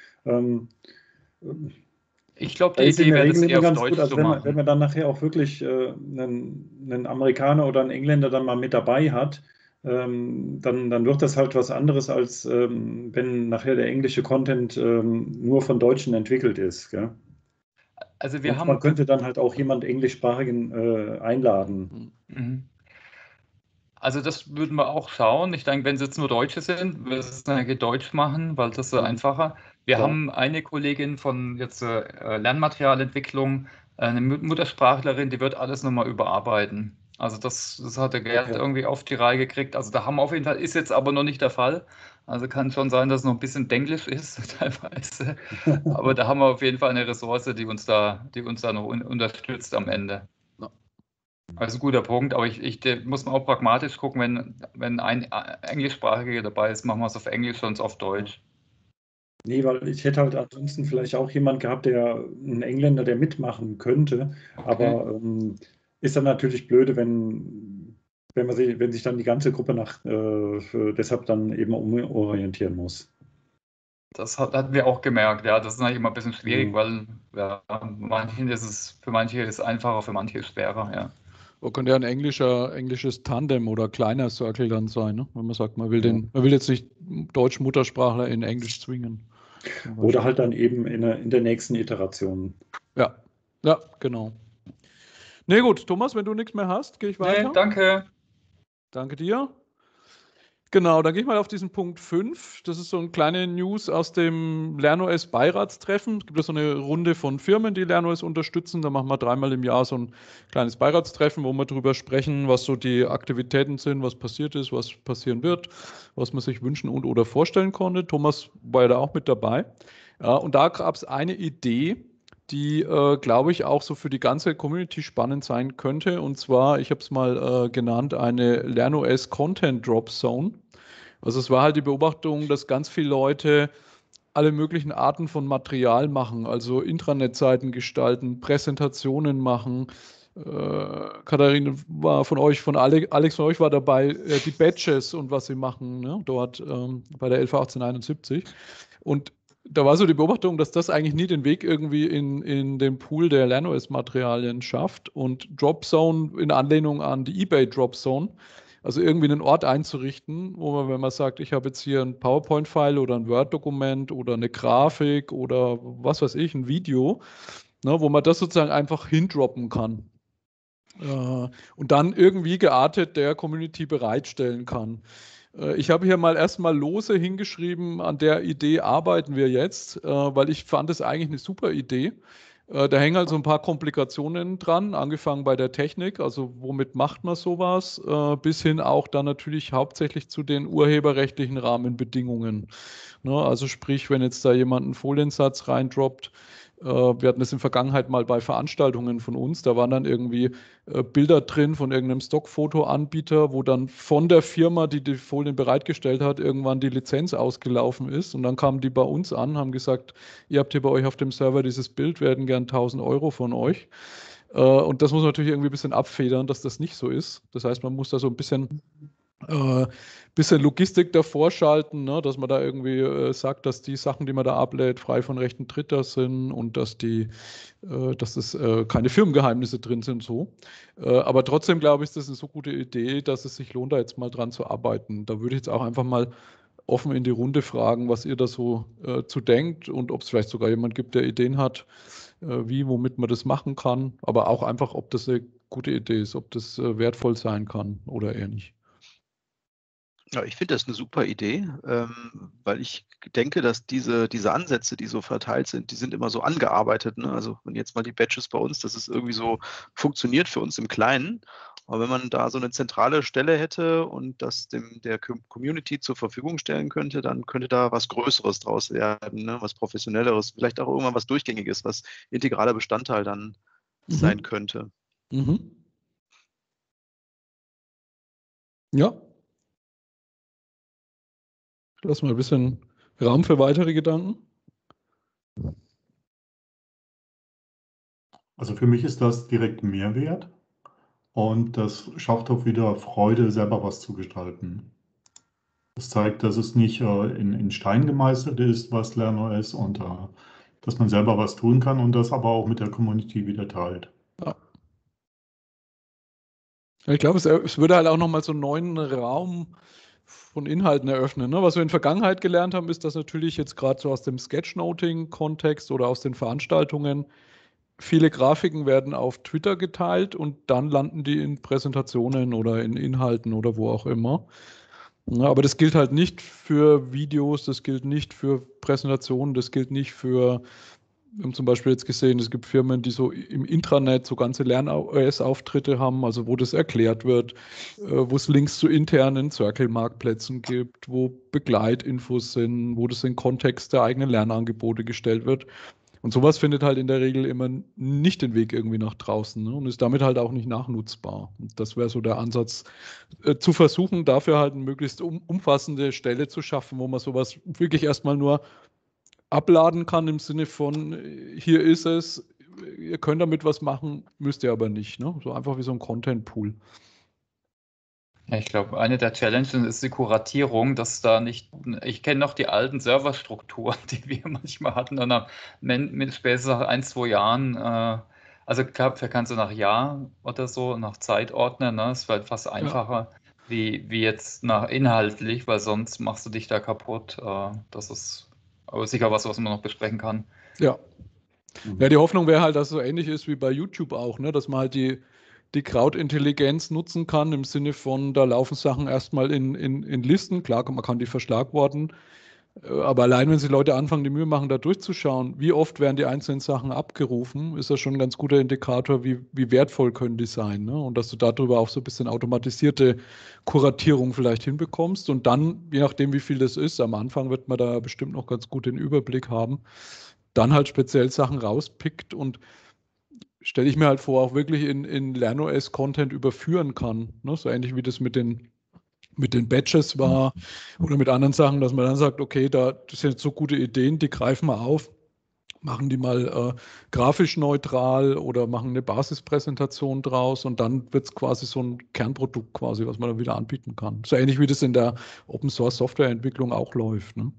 Ich glaube, Da die ist in Idee der wäre, das Regel eher immer auf ganz gut, Deutsch also zu wenn machen. man dann nachher auch wirklich einen Amerikaner oder einen Engländer dann mal mit dabei hat, dann wird das halt was anderes, als wenn nachher der englische Content nur von Deutschen entwickelt ist. Gell? Also wir Und haben. man könnte dann halt auch jemand Englischsprachigen einladen. Mhm. Also das würden wir auch schauen. Ich denke, wenn es jetzt nur Deutsche sind, würde es dann Deutsch machen, weil das ist einfacher. Wir Klar. haben eine Kollegin von jetzt Lernmaterialentwicklung, eine Muttersprachlerin, die wird alles nochmal überarbeiten. Also das hat der Gerd Okay. irgendwie auf die Reihe gekriegt. Also da haben wir auf jeden Fall, ist jetzt aber noch nicht der Fall. Also kann schon sein, dass es noch ein bisschen Denglisch ist teilweise. Aber da haben wir auf jeden Fall eine Ressource, die uns da noch unterstützt am Ende. Also guter Punkt, aber ich muss man auch pragmatisch gucken, wenn ein Englischsprachiger dabei ist, machen wir es auf Englisch, sonst auf Deutsch. Nee, weil ich hätte halt ansonsten vielleicht auch jemand gehabt, einen Engländer, der mitmachen könnte. Okay. Aber ist dann natürlich blöde, wenn sich dann die ganze Gruppe deshalb dann eben umorientieren muss. Das hatten wir auch gemerkt, ja. Das ist natürlich immer ein bisschen schwierig, Mhm. weil ja, für manche ist es einfacher, für manche ist es schwerer, ja. Oder könnte ja ein englisches Tandem oder kleiner Circle dann sein, ne? Wenn man sagt, man will jetzt nicht Deutsch-Muttersprachler in Englisch zwingen. Oder halt dann eben in der nächsten Iteration. Ja, genau. Nee, gut, Thomas, wenn du nichts mehr hast, gehe ich weiter. Nee, danke. Danke dir. Genau, dann gehe ich mal auf diesen Punkt 5. Das ist so eine kleine News aus dem LernOS Beiratstreffen. Es gibt ja so eine Runde von Firmen, die LernOS unterstützen. Da machen wir 3-mal im Jahr so ein kleines Beiratstreffen, wo wir darüber sprechen, was so die Aktivitäten sind, was passiert ist, was passieren wird, was man sich wünschen und oder vorstellen konnte. Thomas war ja da auch mit dabei. Ja, und da gab es eine Idee, die, glaube ich, auch so für die ganze Community spannend sein könnte. Und zwar, ich habe es mal genannt, eine LernOS Content Drop Zone. Also es war halt die Beobachtung, dass ganz viele Leute alle möglichen Arten von Material machen, also Intranet-Seiten gestalten, Präsentationen machen. Katharina war von euch, Alex von euch war dabei, die Badges und was sie machen, ne, dort bei der LV 1871. Und da war so die Beobachtung, dass das eigentlich nie den Weg irgendwie in den Pool der LernOS-Materialien schafft und Dropzone in Anlehnung an die eBay Dropzone, also irgendwie einen Ort einzurichten, wo man, wenn man sagt, ich habe jetzt hier ein PowerPoint-File oder ein Word-Dokument oder eine Grafik oder was weiß ich, ein Video, ne, wo man das sozusagen einfach hindroppen kann und dann irgendwie geartet der Community bereitstellen kann. Ich habe hier mal erstmal lose hingeschrieben, an der Idee arbeiten wir jetzt, weil ich fand es eigentlich eine super Idee. Da hängen halt so ein paar Komplikationen dran, angefangen bei der Technik, also womit macht man sowas, bis hin auch dann natürlich hauptsächlich zu den urheberrechtlichen Rahmenbedingungen. Ne, also sprich, wenn jetzt da jemand einen Foliensatz reindroppt, wir hatten das in der Vergangenheit mal bei Veranstaltungen von uns, da waren dann irgendwie Bilder drin von irgendeinem Stockfotoanbieter, wo dann von der Firma, die die Folien bereitgestellt hat, irgendwann die Lizenz ausgelaufen ist. Und dann kamen die bei uns an, haben gesagt, ihr habt hier bei euch auf dem Server dieses Bild, wir hätten gern 1.000 Euro von euch. Und das muss man natürlich irgendwie ein bisschen abfedern, dass das nicht so ist. Das heißt, man muss da so ein bisschen Logistik davor schalten, ne, dass man da irgendwie sagt, dass die Sachen, die man da ablädt, frei von Rechten Dritter sind und dass es keine Firmengeheimnisse drin sind so. Aber trotzdem glaube ich, ist das eine so gute Idee, dass es sich lohnt, da jetzt mal dran zu arbeiten. Da würde ich jetzt auch einfach mal offen in die Runde fragen, was ihr da so zu denkt und ob es vielleicht sogar jemand gibt, der Ideen hat, womit man das machen kann, aber auch einfach, ob das eine gute Idee ist, ob das wertvoll sein kann oder eher nicht. Ja, ich finde das eine super Idee, weil ich denke, dass diese Ansätze, die so verteilt sind, die sind immer so angearbeitet. Ne? Also wenn jetzt mal die Badges bei uns, das ist irgendwie so funktioniert für uns im Kleinen. Aber wenn man da so eine zentrale Stelle hätte und das der Community zur Verfügung stellen könnte, dann könnte da was Größeres draus werden, ne? Was Professionelleres, vielleicht auch irgendwann was Durchgängiges, was integraler Bestandteil dann sein könnte. Mhm. Ja. Lass mal ein bisschen Raum für weitere Gedanken. Also für mich ist das direkt Mehrwert und das schafft auch wieder Freude, selber was zu gestalten. Das zeigt, dass es nicht in Stein gemeißelt ist, was LernOS und dass man selber was tun kann und das aber auch mit der Community wieder teilt. Ja. Ich glaube, es würde halt auch nochmal so einen neuen Raum von Inhalten eröffnen. Ne? Was wir in der Vergangenheit gelernt haben, ist, dass natürlich jetzt gerade so aus dem Sketchnoting-Kontext oder aus den Veranstaltungen viele Grafiken werden auf Twitter geteilt und dann landen die in Präsentationen oder in Inhalten oder wo auch immer. Ja, aber das gilt halt nicht für Videos, das gilt nicht für Präsentationen, das gilt nicht für, wir haben zum Beispiel jetzt gesehen, es gibt Firmen, die so im Intranet so ganze LernOS-Auftritte haben, also wo das erklärt wird, wo es Links zu internen Circle-Marktplätzen gibt, wo Begleitinfos sind, wo das in Kontext der eigenen Lernangebote gestellt wird. Und sowas findet halt in der Regel immer nicht den Weg irgendwie nach draußen, ne? Und ist damit halt auch nicht nachnutzbar. Und das wäre so der Ansatz, zu versuchen, dafür halt eine möglichst umfassende Stelle zu schaffen, wo man sowas wirklich erstmal nur abladen kann im Sinne von, hier ist es, ihr könnt damit was machen, müsst ihr aber nicht. Ne? So einfach wie so ein Content-Pool. Ja, ich glaube, eine der Challenges ist die Kuratierung, dass da nicht, ich kenne noch die alten Serverstrukturen, die wir manchmal hatten, und dann mit spätestens nach 1, 2 Jahren, also klar, kannst du nach Jahr oder so, nach Zeit ordnen, ne? Es wird fast einfacher, wie jetzt nach inhaltlich, weil sonst machst du dich da kaputt. Das ist aber sicher was man noch besprechen kann. Ja. Ja, die Hoffnung wäre halt, dass es so ähnlich ist wie bei YouTube auch, ne? Dass man halt die Crowd-Intelligenz nutzen kann, im Sinne von, da laufen Sachen erstmal in Listen. Klar, man kann die verschlagworten, aber allein, wenn sich Leute anfangen, die Mühe machen, da durchzuschauen, wie oft werden die einzelnen Sachen abgerufen, ist das schon ein ganz guter Indikator, wie wertvoll können die sein. Ne? Und dass du darüber auch so ein bisschen automatisierte Kuratierung vielleicht hinbekommst. Und dann, je nachdem, wie viel das ist, am Anfang wird man da bestimmt noch ganz gut den Überblick haben, dann halt speziell Sachen rauspickt und stelle ich mir halt vor, auch wirklich in LernOS-Content überführen kann. Ne? So ähnlich wie das mit den Badges war oder mit anderen Sachen, dass man dann sagt, okay, das sind jetzt so gute Ideen, die greifen wir auf, machen die mal grafisch neutral oder machen eine Basispräsentation draus und dann wird es quasi so ein Kernprodukt quasi, was man dann wieder anbieten kann. So ähnlich wie das in der Open-Source-Softwareentwicklung auch läuft. Ne?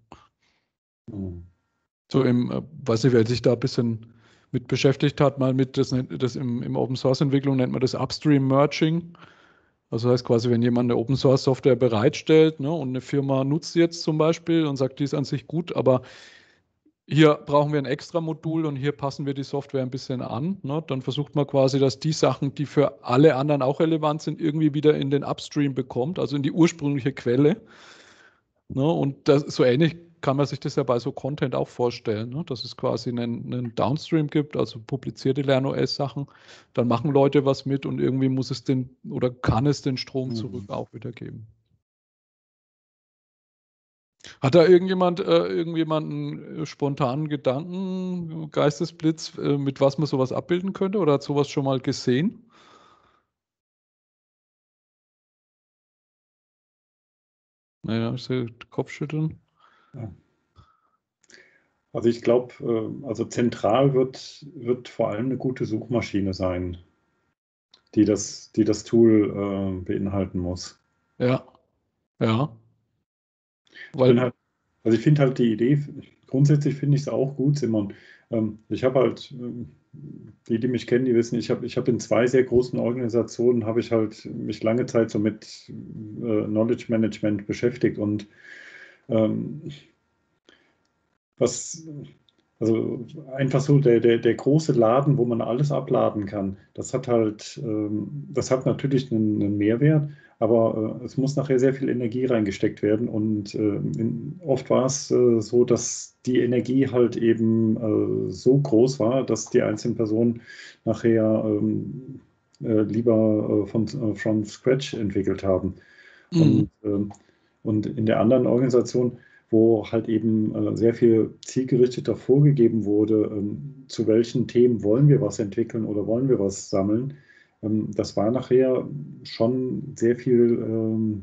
So weiß nicht, wer sich da ein bisschen mit beschäftigt hat, mal mit das im Open-Source-Entwicklung nennt man das Upstream-Merging. Also das heißt quasi, wenn jemand eine Open-Source-Software bereitstellt, ne, und eine Firma nutzt sie jetzt zum Beispiel und sagt, die ist an sich gut, aber hier brauchen wir ein extra Modul und hier passen wir die Software ein bisschen an, ne, dann versucht man quasi, dass die Sachen, die für alle anderen auch relevant sind, irgendwie wieder in den Upstream bekommt, also in die ursprüngliche Quelle. Ne, und das, so ähnlich kann man sich das ja bei so Content auch vorstellen, ne, dass es quasi einen Downstream gibt, also publizierte LernOS-Sachen. Dann machen Leute was mit und irgendwie muss es den oder kann es den Strom zurück auch wieder geben. Hat da irgendjemand einen spontanen Gedanken, Geistesblitz, mit was man sowas abbilden könnte oder hat sowas schon mal gesehen? Naja, ich sehe Kopfschütteln. Ja. Also ich glaube, also zentral wird vor allem eine gute Suchmaschine sein, die das Tool beinhalten muss. Ja, ja. Also ich finde halt die Idee, grundsätzlich finde ich es auch gut, Simon. Ich habe halt, die mich kennen, die wissen, ich hab in 2 sehr großen Organisationen, habe ich halt mich lange Zeit so mit Knowledge Management beschäftigt und also einfach so der große Laden, wo man alles abladen kann, das hat halt, das hat natürlich einen Mehrwert, aber es muss nachher sehr viel Energie reingesteckt werden und oft war es so, dass die Energie halt eben so groß war, dass die einzelnen Personen nachher lieber from scratch entwickelt haben. Mhm. Und in der anderen Organisation, wo halt eben sehr viel zielgerichteter vorgegeben wurde, zu welchen Themen wollen wir was entwickeln oder wollen wir was sammeln, das war nachher schon sehr viel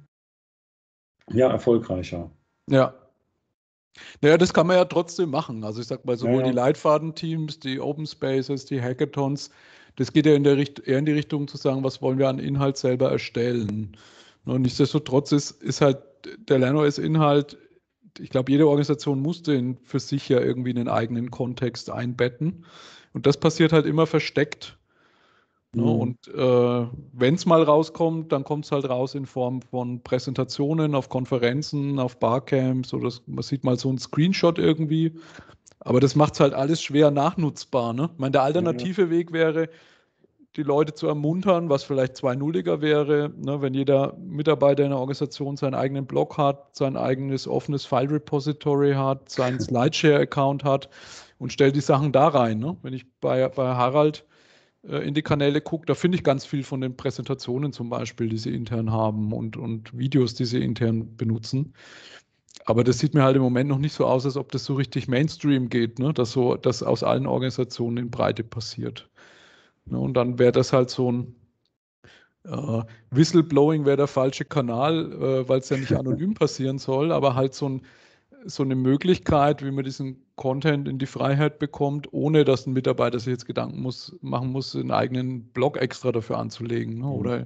ja, erfolgreicher. Ja. Naja, das kann man ja trotzdem machen. Also ich sag mal, sowohl die Ja. Leitfadenteams, die Open Spaces, die Hackathons, das geht ja eher in die Richtung zu sagen, was wollen wir an Inhalt selber erstellen. Und nichtsdestotrotz ist halt der LernOS-Inhalt, ich glaube, jede Organisation muss den für sich ja irgendwie in den eigenen Kontext einbetten. Und das passiert halt immer versteckt. Ne? Und wenn es mal rauskommt, dann kommt es halt raus in Form von Präsentationen auf Konferenzen, auf Barcamps oder man sieht mal so einen Screenshot irgendwie. Aber das macht es halt alles schwer nachnutzbar. Ne? Ich meine, der alternative Weg wäre, die Leute zu ermuntern, was vielleicht 2.0iger wäre, ne? Wenn jeder Mitarbeiter in der Organisation seinen eigenen Blog hat, sein eigenes offenes File-Repository hat, seinen Slideshare-Account hat und stellt die Sachen da rein. Ne? Wenn ich bei Harald in die Kanäle gucke, da finde ich ganz viel von den Präsentationen zum Beispiel, die sie intern haben und Videos, die sie intern benutzen. Aber das sieht mir halt im Moment noch nicht so aus, als ob das so richtig Mainstream geht, ne? Dass das aus allen Organisationen in Breite passiert. Ne? Und dann wäre das halt so ein Whistleblowing wäre der falsche Kanal, weil es ja nicht anonym passieren soll, aber halt so eine Möglichkeit, wie man diesen Content in die Freiheit bekommt, ohne dass ein Mitarbeiter sich jetzt Gedanken machen muss, einen eigenen Blog extra dafür anzulegen, ne?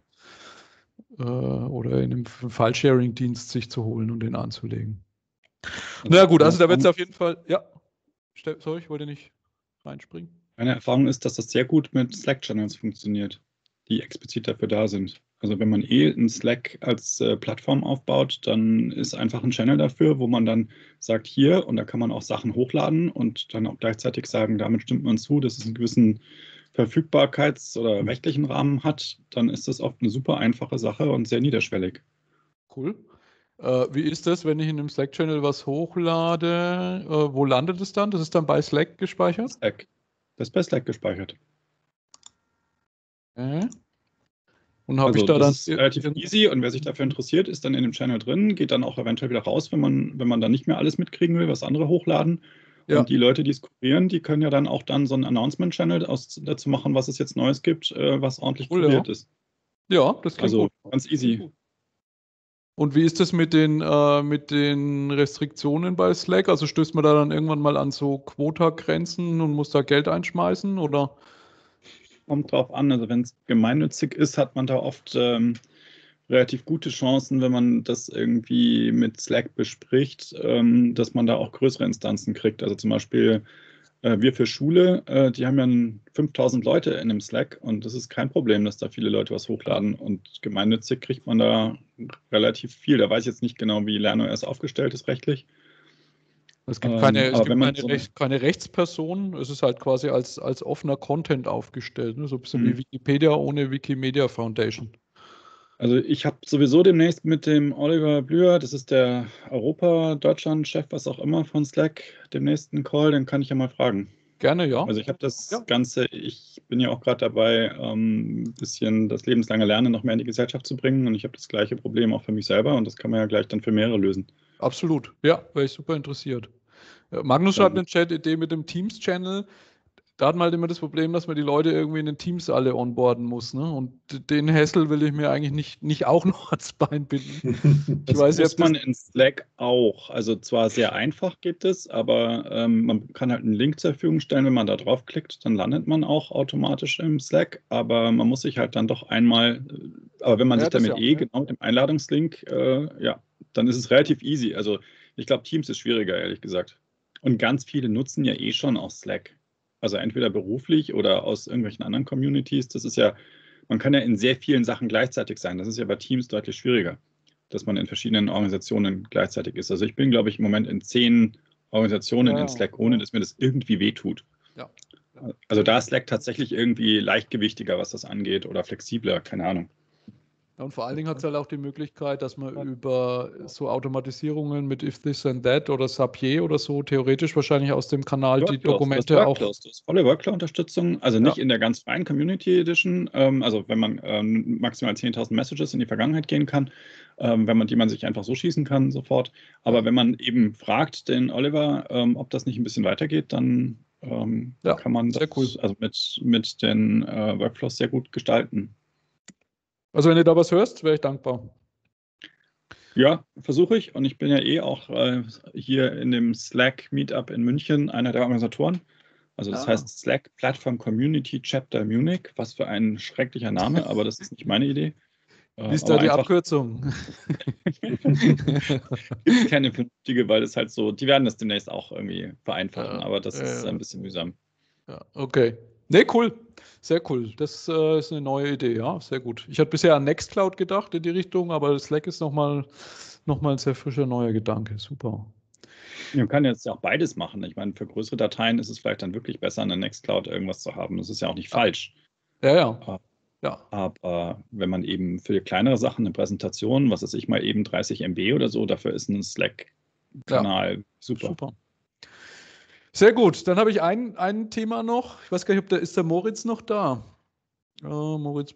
Oder in einem File-Sharing-Dienst sich zu holen und den anzulegen. Na gut, also da wird es auf jeden Fall, ja, sorry, ich wollte nicht reinspringen. Meine Erfahrung ist, dass das sehr gut mit Slack-Channels funktioniert, die explizit dafür da sind. Also wenn man einen Slack als Plattform aufbaut, dann ist einfach ein Channel dafür, wo man dann sagt, hier, und da kann man auch Sachen hochladen und dann auch gleichzeitig sagen, damit stimmt man zu, dass es einen gewissen Verfügbarkeits- oder rechtlichen Rahmen hat, dann ist das oft eine super einfache Sache und sehr niederschwellig. Cool. Wie ist das, wenn ich in einem Slack-Channel was hochlade? Wo landet es dann? Das ist dann bei Slack gespeichert? Slack. Das ist bei Slack gespeichert. Und habe also ich da das dann ist relativ easy und wer sich dafür interessiert, ist dann in dem Channel drin, geht dann auch eventuell wieder raus, wenn man dann nicht mehr alles mitkriegen will, was andere hochladen. Ja. Und die Leute, die es kurieren, die können ja dann auch dann so einen Announcement-Channel dazu machen, was es jetzt Neues gibt, was ordentlich kuriert ist. Ja, das klingt Also gut. ganz easy. Und wie ist das mit den Restriktionen bei Slack? Also stößt man da dann irgendwann mal an so Quota-Grenzen und muss da Geld einschmeißen, oder? Kommt drauf an, also wenn es gemeinnützig ist, hat man da oft relativ gute Chancen, wenn man das irgendwie mit Slack bespricht, dass man da auch größere Instanzen kriegt. Also zum Beispiel wir für Schule, die haben ja 5.000 Leute in einem Slack und das ist kein Problem, dass da viele Leute was hochladen und gemeinnützig kriegt man da relativ viel. Da weiß ich jetzt nicht genau, wie LernOS aufgestellt ist rechtlich. Es gibt keine Rechtsperson, es ist halt quasi als offener Content aufgestellt, ne? So ein bisschen wie Wikipedia ohne Wikimedia Foundation. Also ich habe sowieso demnächst mit dem Oliver Blüher, das ist der Europa-Deutschland-Chef, was auch immer von Slack, demnächst einen Call, den kann ich ja mal fragen. Gerne, ja. Also ich habe das Ganze, ich bin ja auch gerade dabei, ein bisschen das lebenslange Lernen noch mehr in die Gesellschaft zu bringen und ich habe das gleiche Problem auch für mich selber und das kann man ja gleich dann für mehrere lösen. Absolut, ja, wäre ich super interessiert. Magnus schreibt in den Chat, Idee mit dem Teams-Channel. Da hat man halt immer das Problem, dass man die Leute irgendwie in den Teams alle onboarden muss. Ne? Und den Hassel will ich mir eigentlich nicht auch noch ans Bein binden. Das muss man in Slack auch. Also zwar sehr einfach geht es, aber man kann halt einen Link zur Verfügung stellen. Wenn man da draufklickt, dann landet man auch automatisch im Slack. Aber man muss sich halt dann doch einmal, aber wenn man sich damit genau mit dem Einladungslink, dann ist es relativ easy. Also ich glaube, Teams ist schwieriger, ehrlich gesagt. Und ganz viele nutzen ja schon auch Slack. Also entweder beruflich oder aus irgendwelchen anderen Communities. Das ist ja, man kann ja in sehr vielen Sachen gleichzeitig sein. Das ist ja bei Teams deutlich schwieriger, dass man in verschiedenen Organisationen gleichzeitig ist. Also ich bin, glaube ich, im Moment in 10 Organisationen in Slack, ohne dass mir das irgendwie wehtut. Ja. Also da ist Slack tatsächlich irgendwie leichtgewichtiger, was das angeht, oder flexibler, keine Ahnung. Ja, und vor allen Dingen hat es halt auch die Möglichkeit, dass man über so Automatisierungen mit If This and That oder Zapier oder so theoretisch wahrscheinlich aus dem Kanal die Dokumente auch. Du hast volle Workflow-Unterstützung, also nicht in der ganz freien Community Edition, also wenn man maximal 10.000 Messages in die Vergangenheit gehen kann, wenn man sich einfach so schießen kann sofort. Aber wenn man eben fragt den Oliver, ob das nicht ein bisschen weitergeht, dann kann man das also mit den Workflows sehr gut gestalten. Also wenn du da was hörst, wäre ich dankbar. Ja, versuche ich. Und ich bin ja auch hier in dem Slack Meetup in München einer der Organisatoren. Also das heißt Slack Platform Community Chapter Munich. Was für ein schrecklicher Name, aber das ist nicht meine Idee. Wie ist da die Abkürzung? Gibt keine vernünftige, weil es halt so, die werden das demnächst auch irgendwie vereinfachen, aber das ist ein bisschen mühsam. Ja, okay. Nee, cool. Sehr cool. Das ist eine neue Idee, ja, sehr gut. Ich hatte bisher an Nextcloud gedacht in die Richtung, aber Slack ist nochmal ein sehr frischer neuer Gedanke. Super. Man kann jetzt ja auch beides machen. Ich meine, für größere Dateien ist es vielleicht dann wirklich besser, in der Nextcloud irgendwas zu haben. Das ist ja auch nicht falsch. Ja. Aber wenn man eben für kleinere Sachen eine Präsentation, was weiß ich mal eben 30 MB oder so, dafür ist ein Slack-Kanal super. Sehr gut, dann habe ich ein Thema noch. Ich weiß gar nicht, ist der Moritz noch da? Moritz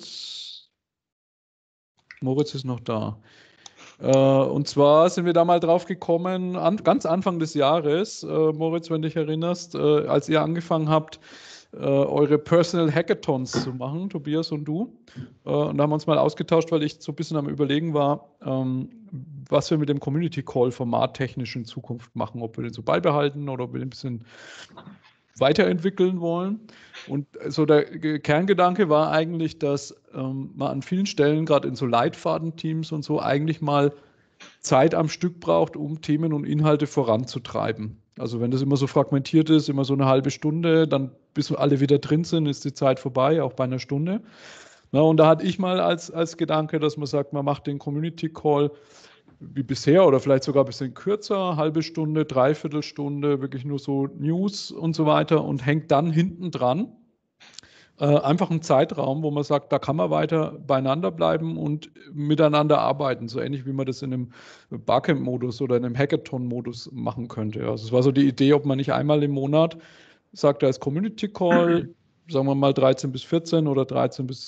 ist noch da. Und zwar sind wir da mal drauf gekommen, ganz Anfang des Jahres, Moritz, wenn du dich erinnerst, als ihr angefangen habt, eure Personal Hackathons zu machen, Tobias und du. Und da haben wir uns mal ausgetauscht, weil ich so ein bisschen am Überlegen war, was wir mit dem Community Call Format technisch in Zukunft machen, ob wir den so beibehalten oder ob wir den ein bisschen weiterentwickeln wollen. Und so der Kerngedanke war eigentlich, dass man an vielen Stellen, gerade in so Leitfadenteams und so, eigentlich mal Zeit am Stück braucht, um Themen und Inhalte voranzutreiben. Also wenn das immer so fragmentiert ist, immer so eine halbe Stunde, dann bis alle wieder drin sind, ist die Zeit vorbei, auch bei einer Stunde. Na, und da hatte ich mal als Gedanke, dass man sagt, man macht den Community Call wie bisher oder vielleicht sogar ein bisschen kürzer, halbe Stunde, Dreiviertelstunde, wirklich nur so News und so weiter und hängt dann hinten dran einfach einen Zeitraum, wo man sagt, da kann man weiter beieinander bleiben und miteinander arbeiten, so ähnlich wie man das in einem Barcamp-Modus oder in einem Hackathon-Modus machen könnte. Also es war so die Idee, ob man nicht einmal im Monat sagt, da ist Community Call, sagen wir mal 13 bis 14 oder 13 bis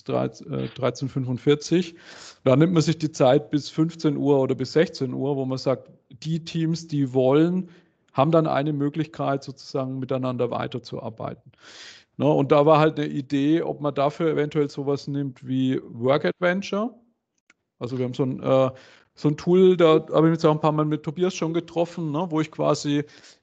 13:45. Da nimmt man sich die Zeit bis 15 Uhr oder bis 16 Uhr, wo man sagt, die Teams, die wollen, haben dann eine Möglichkeit, sozusagen miteinander weiterzuarbeiten. No, und da war halt eine Idee, ob man dafür eventuell sowas nimmt wie Work Adventure. Also wir haben so ein Tool, da habe ich mich auch ein paar Mal mit Tobias schon getroffen, ne, wo ich quasi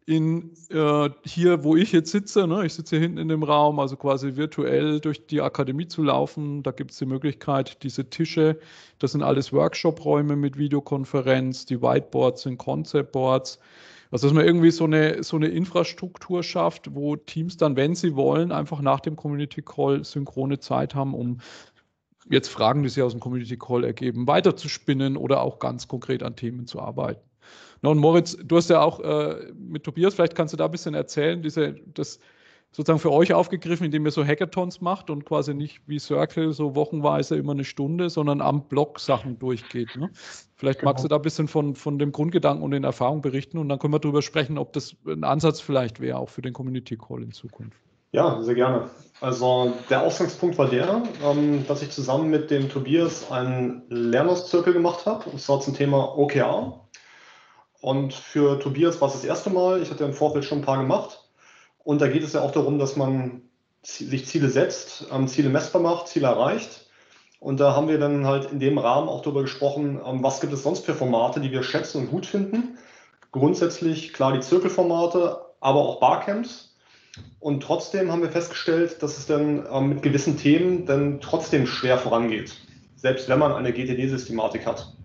hier, wo ich jetzt sitze, ne, ich sitze hier hinten in dem Raum, also quasi virtuell durch die Akademie zu laufen. Da gibt es die Möglichkeit, diese Tische, das sind alles Workshop-Räume mit Videokonferenz, die Whiteboards sind Concept-Boards. Also dass man irgendwie so eine Infrastruktur schafft, wo Teams dann, wenn sie wollen, einfach nach dem Community Call synchrone Zeit haben, um jetzt Fragen, die sich aus dem Community Call ergeben, weiterzuspinnen oder auch ganz konkret an Themen zu arbeiten. Na, und Moritz, du hast ja auch mit Tobias, vielleicht kannst du da ein bisschen erzählen, das sozusagen für euch aufgegriffen, indem ihr so Hackathons macht und quasi nicht wie Circle so wochenweise immer eine Stunde, sondern am Block Sachen durchgeht. Ne? Vielleicht magst du da ein bisschen von dem Grundgedanken und den Erfahrungen berichten und dann können wir darüber sprechen, ob das ein Ansatz vielleicht wäre, auch für den Community Call in Zukunft. Ja, sehr gerne. Also der Ausgangspunkt war der, dass ich zusammen mit dem Tobias einen Lernerzirkel gemacht habe, und zwar zum Thema OKR. Und für Tobias war es das erste Mal, ich hatte im Vorfeld schon ein paar gemacht. Und da geht es ja auch darum, dass man sich Ziele setzt, Ziele messbar macht, Ziele erreicht. Und da haben wir dann halt in dem Rahmen auch darüber gesprochen, was gibt es sonst für Formate, die wir schätzen und gut finden. Grundsätzlich klar die Zirkelformate, aber auch Barcamps. Und trotzdem haben wir festgestellt, dass es dann mit gewissen Themen dann trotzdem schwer vorangeht, selbst wenn man eine GTD-Systematik hat.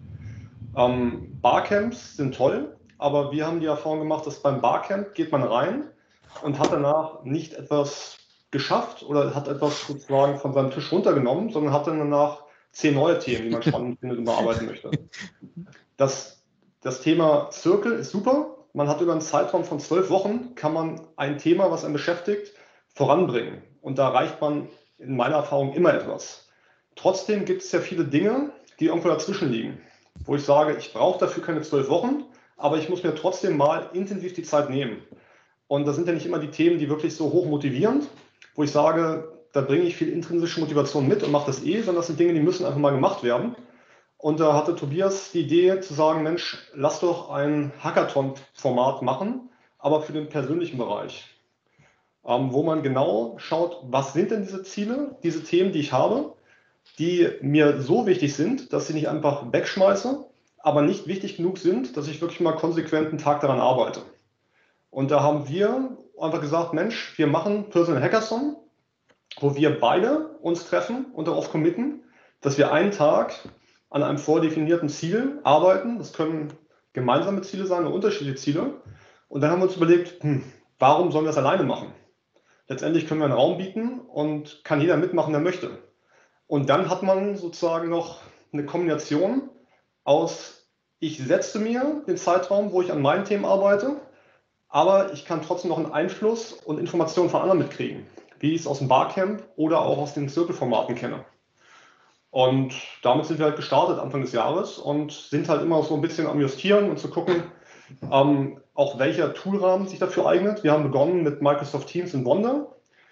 Barcamps sind toll, aber wir haben die Erfahrung gemacht, dass beim Barcamp geht man rein und hat danach nicht etwas geschafft oder hat etwas sozusagen von seinem Tisch runtergenommen, sondern hat dann danach 10 neue Themen, die man spannend findet und bearbeiten möchte. Das Thema Circle ist super. Man hat über einen Zeitraum von 12 Wochen, kann man ein Thema, was einen beschäftigt, voranbringen. Und da erreicht man in meiner Erfahrung immer etwas. Trotzdem gibt es ja viele Dinge, die irgendwo dazwischen liegen, wo ich sage, ich brauche dafür keine 12 Wochen, aber ich muss mir trotzdem mal intensiv die Zeit nehmen. Und das sind ja nicht immer die Themen, die wirklich so hoch motivierend, wo ich sage, da bringe ich viel intrinsische Motivation mit und mache das sondern das sind Dinge, die müssen einfach mal gemacht werden. Und da hatte Tobias die Idee zu sagen, Mensch, lass doch ein Hackathon-Format machen, aber für den persönlichen Bereich, wo man genau schaut, was sind denn diese Ziele, diese Themen, die ich habe, die mir so wichtig sind, dass ich nicht einfach wegschmeiße, aber nicht wichtig genug sind, dass ich wirklich mal konsequent einen Tag daran arbeite. Und da haben wir einfach gesagt, Mensch, wir machen Personal Hackathon, wo wir beide uns treffen und darauf committen, dass wir einen Tag an einem vordefinierten Ziel arbeiten. Das können gemeinsame Ziele sein oder unterschiedliche Ziele. Und dann haben wir uns überlegt, warum sollen wir das alleine machen? Letztendlich können wir einen Raum bieten und kann jeder mitmachen, der möchte. Und dann hat man sozusagen noch eine Kombination aus, ich setze mir den Zeitraum, wo ich an meinen Themen arbeite, aber ich kann trotzdem noch einen Einfluss und Informationen von anderen mitkriegen, wie ich es aus dem Barcamp oder auch aus den Zirkelformaten kenne. Und damit sind wir halt gestartet Anfang des Jahres und sind halt immer so ein bisschen am Justieren und zu gucken, auch welcher Toolrahmen sich dafür eignet. Wir haben begonnen mit Microsoft Teams und Wonder.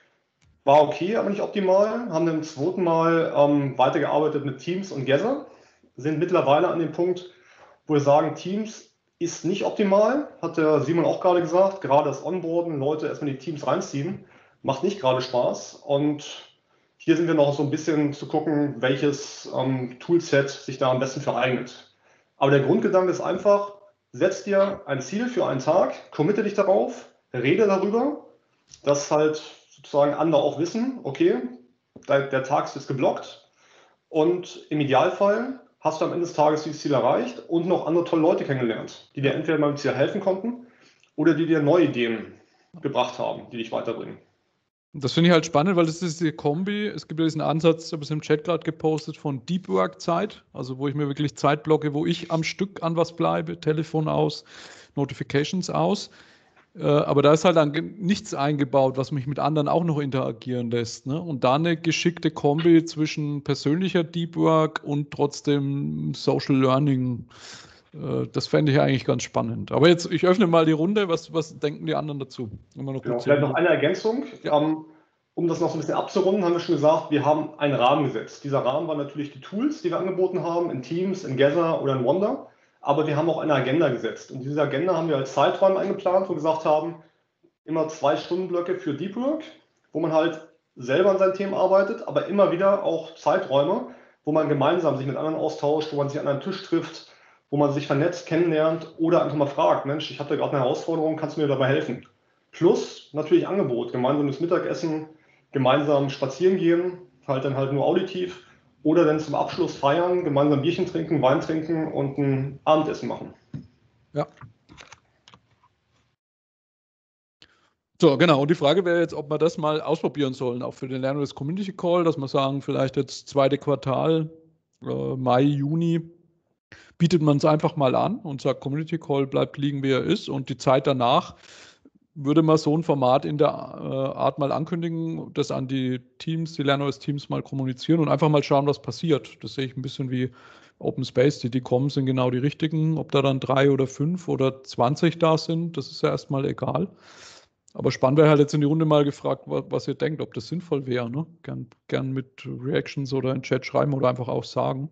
War okay, aber nicht optimal. Haben dann zweiten Mal weitergearbeitet mit Teams und Gather. Sind mittlerweile an dem Punkt, wo wir sagen, Teams ist nicht optimal, hat der Simon auch gerade gesagt. Gerade das Onboarden, Leute erstmal in die Teams reinziehen, macht nicht gerade Spaß. Und hier sind wir noch so ein bisschen zu gucken, welches Toolset sich da am besten für eignet. Aber der Grundgedanke ist einfach, setz dir ein Ziel für einen Tag, committe dich darauf, rede darüber, dass halt sozusagen andere auch wissen, okay, der Tag ist jetzt geblockt und im Idealfall hast du am Ende des Tages dieses Ziel erreicht und noch andere tolle Leute kennengelernt, die dir entweder beim Ziel helfen konnten oder die dir neue Ideen gebracht haben, die dich weiterbringen. Das finde ich halt spannend, weil das ist die Kombi. Es gibt ja diesen Ansatz, ich habe es im Chat gerade gepostet, von Deep Work Zeit, also wo ich mir wirklich Zeit blocke, wo ich am Stück an was bleibe, Telefon aus, Notifications aus. Aber da ist halt dann nichts eingebaut, was mich mit anderen auch noch interagieren lässt. Ne? Und da eine geschickte Kombi zwischen persönlicher Deep Work und trotzdem Social Learning, das fände ich eigentlich ganz spannend. Aber jetzt, ich öffne mal die Runde. Was denken die anderen dazu? Genau, vielleicht noch eine Ergänzung. Ja. Um das noch so ein bisschen abzurunden, haben wir schon gesagt, wir haben einen Rahmen gesetzt. Dieser Rahmen waren natürlich die Tools, die wir angeboten haben, in Teams, in Gather oder in Wonder. Aber wir haben auch eine Agenda gesetzt. Und diese Agenda haben wir als Zeiträume eingeplant, wo wir gesagt haben, immer 2 Stundenblöcke für Deep Work, wo man halt selber an seinen Themen arbeitet, aber immer wieder auch Zeiträume, wo man gemeinsam sich mit anderen austauscht, wo man sich an einen Tisch trifft, wo man sich vernetzt, kennenlernt oder einfach mal fragt, Mensch, ich habe da gerade eine Herausforderung, kannst du mir dabei helfen? Plus natürlich Angebot, gemeinsames Mittagessen, gemeinsam spazieren gehen, halt nur auditiv. Oder dann zum Abschluss feiern, gemeinsam Bierchen trinken, Wein trinken und ein Abendessen machen. Ja. So, genau. Und die Frage wäre jetzt, ob wir das mal ausprobieren sollen, auch für den Learners Community Call, dass wir sagen, vielleicht jetzt 2. Quartal, Mai, Juni, bietet man es einfach mal an und sagt, Community Call bleibt liegen, wie er ist. Und die Zeit danach würde man so ein Format in der Art mal ankündigen, das an die Teams, die LernOS-Teams mal kommunizieren und einfach mal schauen, was passiert. Das sehe ich ein bisschen wie Open Space. Die kommen, sind genau die richtigen. Ob da dann 3 oder 5 oder 20 da sind, das ist ja erstmal egal. Aber spannend wäre halt jetzt in die Runde mal gefragt, was ihr denkt, ob das sinnvoll wäre. Ne? Gern mit Reactions oder in Chat schreiben oder einfach auch sagen.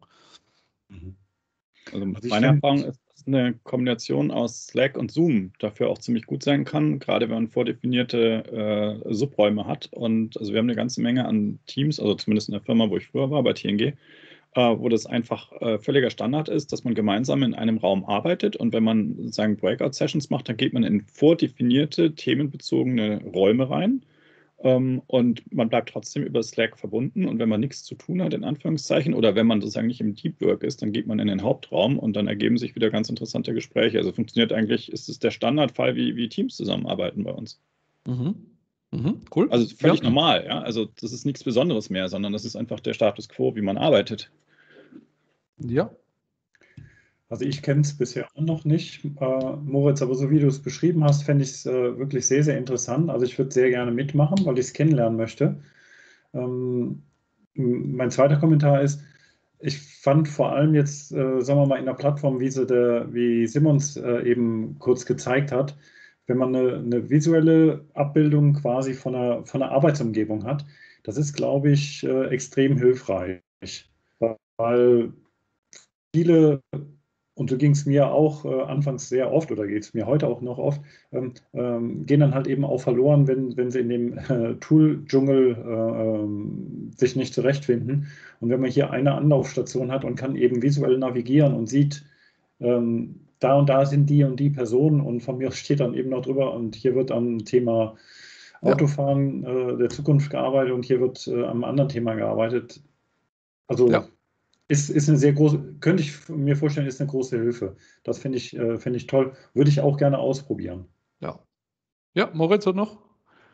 Also meine Erfahrung ist, dass eine Kombination aus Slack und Zoom dafür auch ziemlich gut sein kann, gerade wenn man vordefinierte Subräume hat. Und also wir haben eine ganze Menge an Teams, also zumindest in der Firma, wo ich früher war, bei TNG, wo das einfach völliger Standard ist, dass man gemeinsam in einem Raum arbeitet. Und wenn man sozusagen Breakout-Sessions macht, dann geht man in vordefinierte, themenbezogene Räume rein. Und man bleibt trotzdem über Slack verbunden. Und wenn man nichts zu tun hat, in Anführungszeichen, oder wenn man sozusagen nicht im Deep Work ist, dann geht man in den Hauptraum und dann ergeben sich wieder ganz interessante Gespräche. Also funktioniert eigentlich, ist es der Standardfall, wie Teams zusammenarbeiten bei uns. Cool. Also völlig normal, ja. Also das ist nichts Besonderes mehr, sondern das ist einfach der Status quo, wie man arbeitet. Ja. Also ich kenne es bisher auch noch nicht, Moritz, aber so wie du es beschrieben hast, fände ich es wirklich sehr, sehr interessant. Also ich würde sehr gerne mitmachen, weil ich es kennenlernen möchte. Mein zweiter Kommentar ist, ich fand vor allem jetzt, sagen wir mal, in der Plattform, wie Simons eben kurz gezeigt hat, wenn man eine visuelle Abbildung quasi von einer Arbeitsumgebung hat, das ist, glaube ich, extrem hilfreich, weil viele, und so ging es mir auch anfangs sehr oft oder geht es mir heute auch noch oft, gehen dann halt eben auch verloren, wenn sie in dem Tool-Dschungel sich nicht zurechtfinden. Und wenn man hier eine Anlaufstation hat und kann eben visuell navigieren und sieht, da und da sind die und die Personen und von mir steht dann eben noch drüber und hier wird am Thema Autofahren der Zukunft gearbeitet und hier wird am anderen Thema gearbeitet. Also ist eine sehr große, könnte ich mir vorstellen, ist eine große Hilfe. Das finde ich toll. Würde ich auch gerne ausprobieren. Ja, Moritz hat noch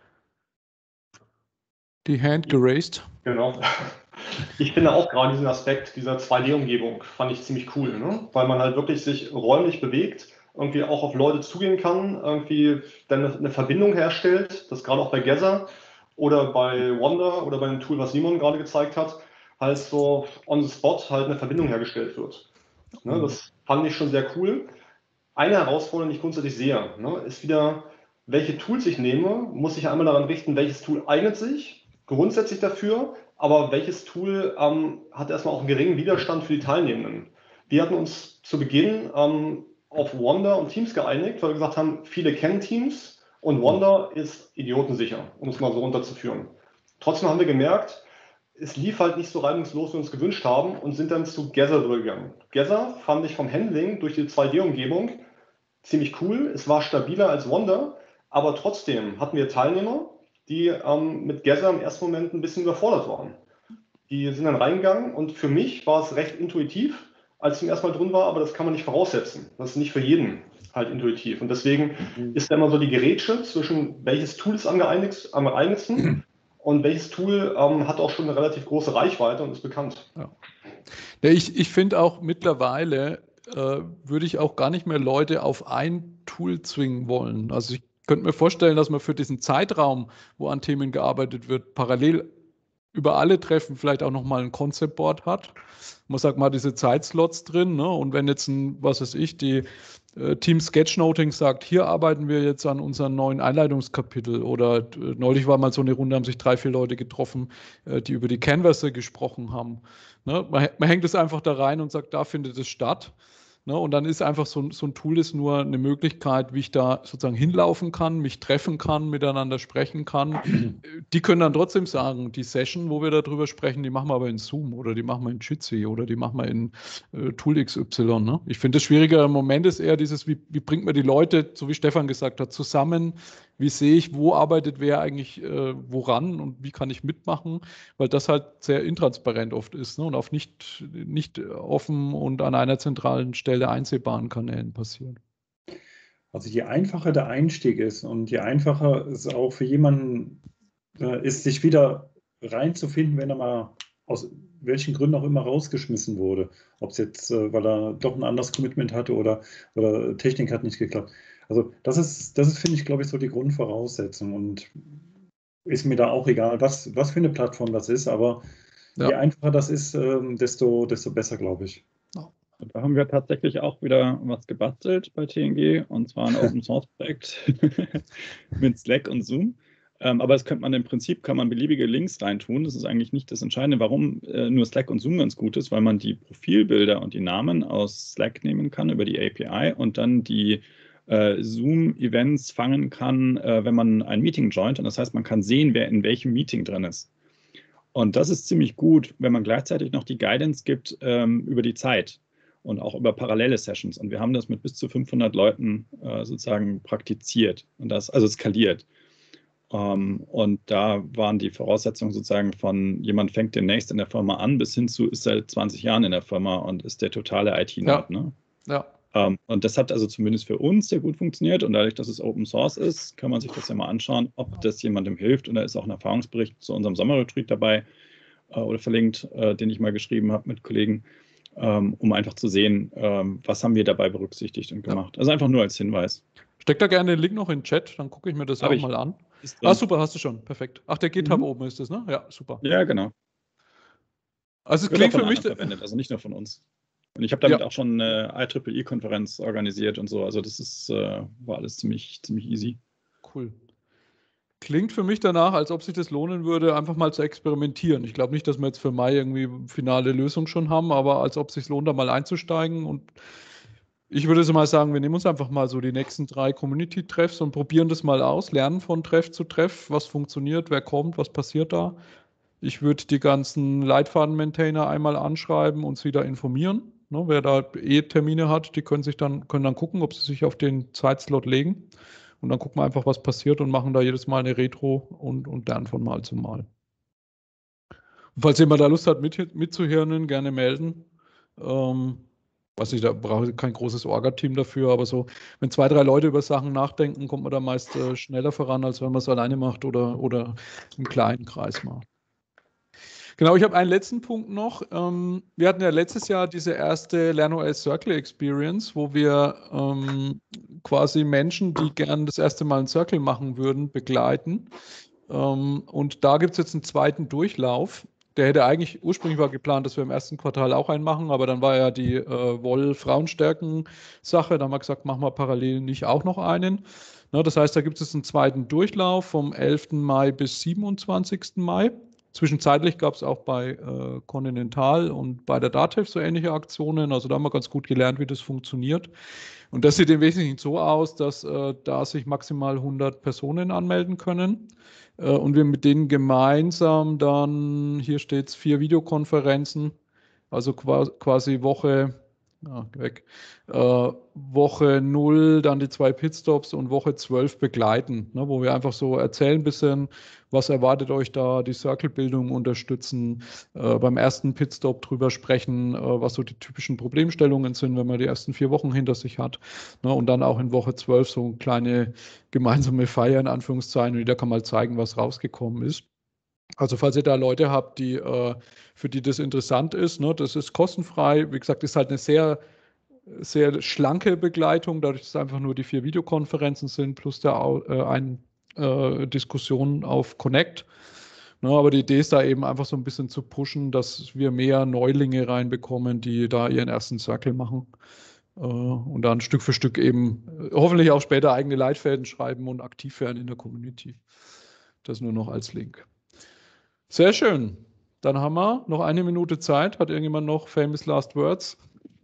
die Hand geraced. Genau. Ich finde auch gerade diesen Aspekt dieser 2D-Umgebung fand ich ziemlich cool, ne? Weil man halt wirklich sich räumlich bewegt, irgendwie auch auf Leute zugehen kann, irgendwie dann eine Verbindung herstellt, das gerade auch bei Gather oder bei Wonder oder bei dem Tool, was Simon gerade gezeigt hat, halt so on the spot halt eine Verbindung hergestellt wird. Ne? Das fand ich schon sehr cool. Eine Herausforderung, die ich grundsätzlich sehe, ne, ist wieder, welche Tools ich nehme, muss ich einmal daran richten, welches Tool eignet sich grundsätzlich dafür, aber welches Tool hat erstmal auch einen geringen Widerstand für die Teilnehmenden. Wir hatten uns zu Beginn auf Wonder und Teams geeinigt, weil wir gesagt haben, viele kennen Teams und Wonder ist idiotensicher, um es mal so runterzuführen. Trotzdem haben wir gemerkt, es lief halt nicht so reibungslos, wie wir uns gewünscht haben und sind dann zu Gather übergegangen. Gather fand ich vom Handling durch die 2D-Umgebung ziemlich cool. Es war stabiler als Wonder, aber trotzdem hatten wir Teilnehmer, die mit Gather im ersten Moment ein bisschen überfordert waren. Die sind dann reingegangen und für mich war es recht intuitiv, als ich zum ersten Mal drin war, aber das kann man nicht voraussetzen. Das ist nicht für jeden halt intuitiv. Und deswegen ist da immer so die Gerätsche zwischen welches Tool ist am geeignetsten und welches Tool hat auch schon eine relativ große Reichweite und ist bekannt. Ja. Ich finde auch mittlerweile würde ich auch gar nicht mehr Leute auf ein Tool zwingen wollen. Also ich könnte mir vorstellen, dass man für diesen Zeitraum, wo an Themen gearbeitet wird, parallel über alle Treffen vielleicht auch nochmal ein Concept Board hat. Man sagt mal diese Zeitslots drin, ne? Und wenn jetzt die Team Sketchnoting sagt, hier arbeiten wir jetzt an unserem neuen Einleitungskapitel oder neulich war mal so eine Runde, haben sich 3, 4 Leute getroffen, die über die Canvasser gesprochen haben. Ne? Man hängt es einfach da rein und sagt, da findet es statt. Ne? Und dann ist einfach so ein Tool ist nur eine Möglichkeit, wie ich da sozusagen hinlaufen kann, mich treffen kann, miteinander sprechen kann. Die können dann trotzdem sagen, die Session, wo wir darüber sprechen, die machen wir aber in Zoom oder die machen wir in Jitsi oder die machen wir in Tool XY. Ne? Ich finde, das Schwierige im Moment ist eher dieses, wie bringt man die Leute, so wie Stefan gesagt hat, zusammen, wie sehe ich, wo arbeitet wer eigentlich woran und wie kann ich mitmachen, weil das halt sehr intransparent oft ist, ne? Und auf nicht offen und an einer zentralen Stelle einsehbaren Kanälen passiert. Also je einfacher der Einstieg ist und je einfacher es auch für jemanden ist, sich wieder reinzufinden, wenn er mal aus welchen Gründen auch immer rausgeschmissen wurde. Ob es jetzt, weil er doch ein anderes Commitment hatte oder Technik hat nicht geklappt. Also das ist finde ich, glaube ich, so die Grundvoraussetzung und ist mir da auch egal, was für eine Plattform das ist, aber je einfacher das ist, desto besser, glaube ich. Da haben wir tatsächlich auch wieder was gebastelt bei TNG, und zwar ein Open-Source-Projekt mit Slack und Zoom. Aber das kann man beliebige Links reintun. Das ist eigentlich nicht das Entscheidende, warum nur Slack und Zoom ganz gut ist, weil man die Profilbilder und die Namen aus Slack nehmen kann über die API und dann die Zoom-Events fangen kann, wenn man ein Meeting joint. Und das heißt, man kann sehen, wer in welchem Meeting drin ist. Und das ist ziemlich gut, wenn man gleichzeitig noch die Guidance gibt über die Zeit und auch über parallele Sessions. Und wir haben das mit bis zu 500 Leuten sozusagen praktiziert und also skaliert. Und da waren die Voraussetzungen sozusagen von jemand fängt demnächst in der Firma an bis hin zu ist seit 20 Jahren in der Firma und ist der totale IT-Nerd. Ja. Ne? Ja. Und das hat also zumindest für uns sehr gut funktioniert. Und dadurch, dass es Open Source ist, kann man sich das ja mal anschauen, ob das jemandem hilft. Und da ist auch ein Erfahrungsbericht zu unserem Sommerretreat dabei oder verlinkt, den ich mal geschrieben habe mit Kollegen, um einfach zu sehen, was haben wir dabei berücksichtigt und gemacht. Also einfach nur als Hinweis. Steck da gerne den Link noch in den Chat, dann gucke ich mir das auch mal an. Super, hast du schon. Perfekt. Ach, der GitHub oben ist das, ne? Ja, super. Ja, genau. Also es Wird auch klingt von für mich. anderen verwendet, also nicht nur von uns. Und ich habe damit auch schon eine IEEE-Konferenz organisiert und so. Also das ist, war alles ziemlich easy. Cool. Klingt für mich danach, als ob sich das lohnen würde, einfach mal zu experimentieren. Ich glaube nicht, dass wir jetzt für Mai irgendwie finale Lösung schon haben, aber als ob es sich lohnt, da mal einzusteigen. Und ich würde so mal sagen, wir nehmen uns einfach mal so die nächsten 3 Community-Treffs und probieren das mal aus, lernen von Treff zu Treff, was funktioniert, wer kommt, was passiert da. Ich würde die ganzen Leitfaden-Maintainer einmal anschreiben, uns wieder informieren. Ne, wer da Termine hat, die können dann gucken, ob sie sich auf den Zeitslot legen. Und dann gucken wir einfach, was passiert und machen da jedes Mal eine Retro und lernen von Mal zu Mal. Und falls jemand da Lust hat, mitzuhören, gerne melden. Weiß nicht, da brauche ich kein großes Orga-Team dafür, aber so, wenn 2, 3 Leute über Sachen nachdenken, kommt man da meist schneller voran, als wenn man es alleine macht oder im kleinen Kreis macht. Genau, ich habe einen letzten Punkt noch. Wir hatten ja letztes Jahr diese erste LernOS Circle Experience, wo wir quasi Menschen, die gern das erste Mal einen Circle machen würden, begleiten. Und da gibt es jetzt einen zweiten Durchlauf. Der hätte eigentlich ursprünglich war geplant, dass wir im ersten Quartal auch einen machen, aber dann war ja die Woll-Frauenstärken-Sache. Da haben wir gesagt, machen wir parallel nicht auch noch einen. Na, das heißt, da gibt es einen zweiten Durchlauf vom 11. Mai bis 27. Mai. Zwischenzeitlich gab es auch bei Continental und bei der DATEV so ähnliche Aktionen. Also da haben wir ganz gut gelernt, wie das funktioniert. Und das sieht im Wesentlichen so aus, dass da sich maximal 100 Personen anmelden können. Und wir mit denen gemeinsam dann, hier steht es, 4 Videokonferenzen, also quasi Woche 0, dann die 2 Pitstops und Woche 12 begleiten, ne, wo wir einfach so erzählen ein bisschen, was erwartet euch da, die Circle-Bildung unterstützen, beim ersten Pitstop drüber sprechen, was so die typischen Problemstellungen sind, wenn man die ersten 4 Wochen hinter sich hat, ne, und dann auch in Woche 12 so eine kleine gemeinsame Feier in Anführungszeichen, und jeder kann mal zeigen, was rausgekommen ist. Also falls ihr da Leute habt, für die das interessant ist, ne, das ist kostenfrei. Wie gesagt, ist halt eine sehr, sehr schlanke Begleitung, dadurch, dass es einfach nur die 4 Videokonferenzen sind, plus eine Diskussion auf Connect. Ne, aber die Idee ist da eben einfach so ein bisschen zu pushen, dass wir mehr Neulinge reinbekommen, die da ihren ersten Circle machen. Und dann Stück für Stück eben hoffentlich auch später eigene Leitfäden schreiben und aktiv werden in der Community. Das nur noch als Link. Sehr schön. Dann haben wir noch 1 Minute Zeit. Hat irgendjemand noch famous last words?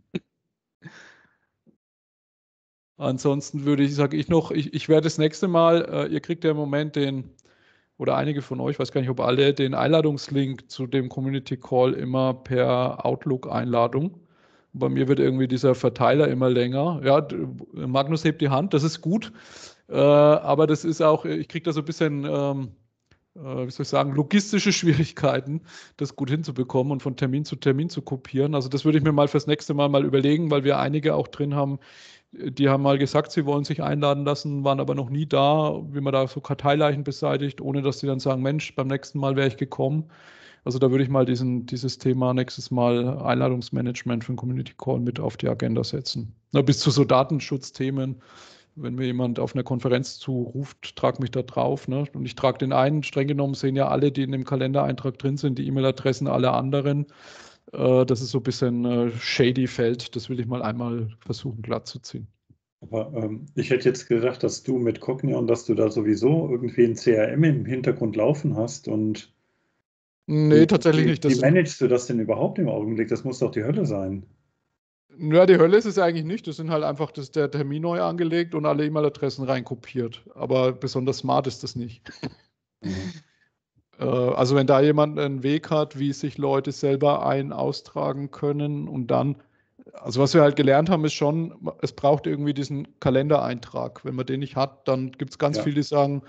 Ansonsten sage ich noch, ich werde das nächste Mal, ihr kriegt ja im Moment oder einige von euch, weiß gar nicht, ob alle, den Einladungslink zu dem Community Call immer per Outlook-Einladung. Bei mir wird irgendwie dieser Verteiler immer länger. Ja, Magnus hebt die Hand, das ist gut. Aber das ist auch, ich kriege da so ein bisschen wie soll ich sagen, logistische Schwierigkeiten, das gut hinzubekommen und von Termin zu Termin zu kopieren. Also das würde ich mir mal fürs nächste Mal überlegen, weil wir einige auch drin haben, die haben mal gesagt, sie wollen sich einladen lassen, waren aber noch nie da, wie man da so Karteileichen beseitigt, ohne dass sie dann sagen, Mensch, beim nächsten Mal wäre ich gekommen. Also da würde ich mal dieses Thema nächstes Mal Einladungsmanagement für einen Community Call mit auf die Agenda setzen. Na, bis zu so Datenschutzthemen. Wenn mir jemand auf einer Konferenz zuruft, trage mich da drauf. Ne? Und ich trage den einen, streng genommen sehen ja alle, die in dem Kalendereintrag drin sind, die E-Mail-Adressen aller anderen. Das ist so ein bisschen shady Feld. Das will ich mal einmal versuchen glatt zu ziehen. Aber ich hätte jetzt gedacht, dass du mit Cognion, dass du da sowieso irgendwie ein CRM im Hintergrund laufen hast und nee, tatsächlich nicht. Wie managst du das denn überhaupt im Augenblick? Das muss doch die Hölle sein. Ja, die Hölle ist es eigentlich nicht. Das sind halt einfach der Termin neu angelegt und alle E-Mail-Adressen reinkopiert. Aber besonders smart ist das nicht. Mhm. Also wenn da jemand einen Weg hat, wie sich Leute selber austragen können und dann, also was wir halt gelernt haben, ist schon, es braucht irgendwie diesen Kalendereintrag. Wenn man den nicht hat, dann gibt es ganz viele, die sagen,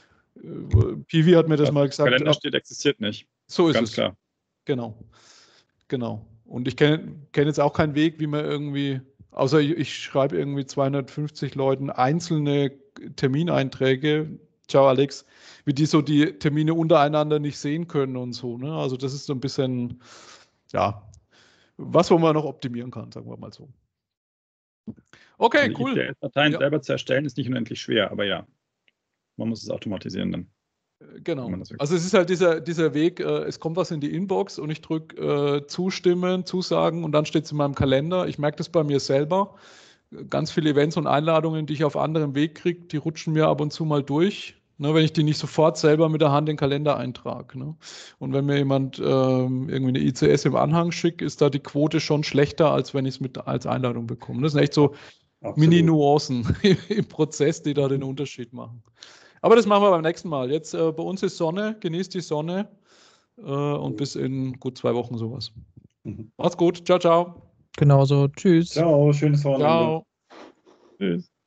Piwi hat mir das mal gesagt. Kalender steht, existiert nicht. So ist ganz es. Klar. Genau. Und ich kenn jetzt auch keinen Weg, wie man irgendwie, außer ich schreibe irgendwie 250 Leuten einzelne Termineinträge, ciao Alex, wie die so die Termine untereinander nicht sehen können und so. Ne? Also das ist so ein bisschen, ja, was wo man noch optimieren kann, sagen wir mal so. Okay, also cool. Die Dateien selber zu erstellen ist nicht unendlich schwer, aber ja, man muss es automatisieren dann. Genau. Man das wirklich- Also es ist halt dieser Weg, es kommt was in die Inbox und ich drücke zustimmen, zusagen und dann steht es in meinem Kalender. Ich merke das bei mir selber. Ganz viele Events und Einladungen, die ich auf anderem Weg kriege, die rutschen mir ab und zu mal durch, ne, wenn ich die nicht sofort selber mit der Hand in den Kalender eintrage. Ne? Und wenn mir jemand irgendwie eine ICS im Anhang schickt, ist da die Quote schon schlechter, als wenn ich es als Einladung bekomme. Das sind echt so Absolut. Mini-Nuancen im Prozess, die da den Unterschied machen. Aber das machen wir beim nächsten Mal. Jetzt bei uns ist Sonne, genießt die Sonne und bis in gut 2 Wochen sowas. Mhm. Macht's gut. Ciao, ciao. Genauso. Tschüss. Ciao, schönes Wochenende. Ciao. Tschüss.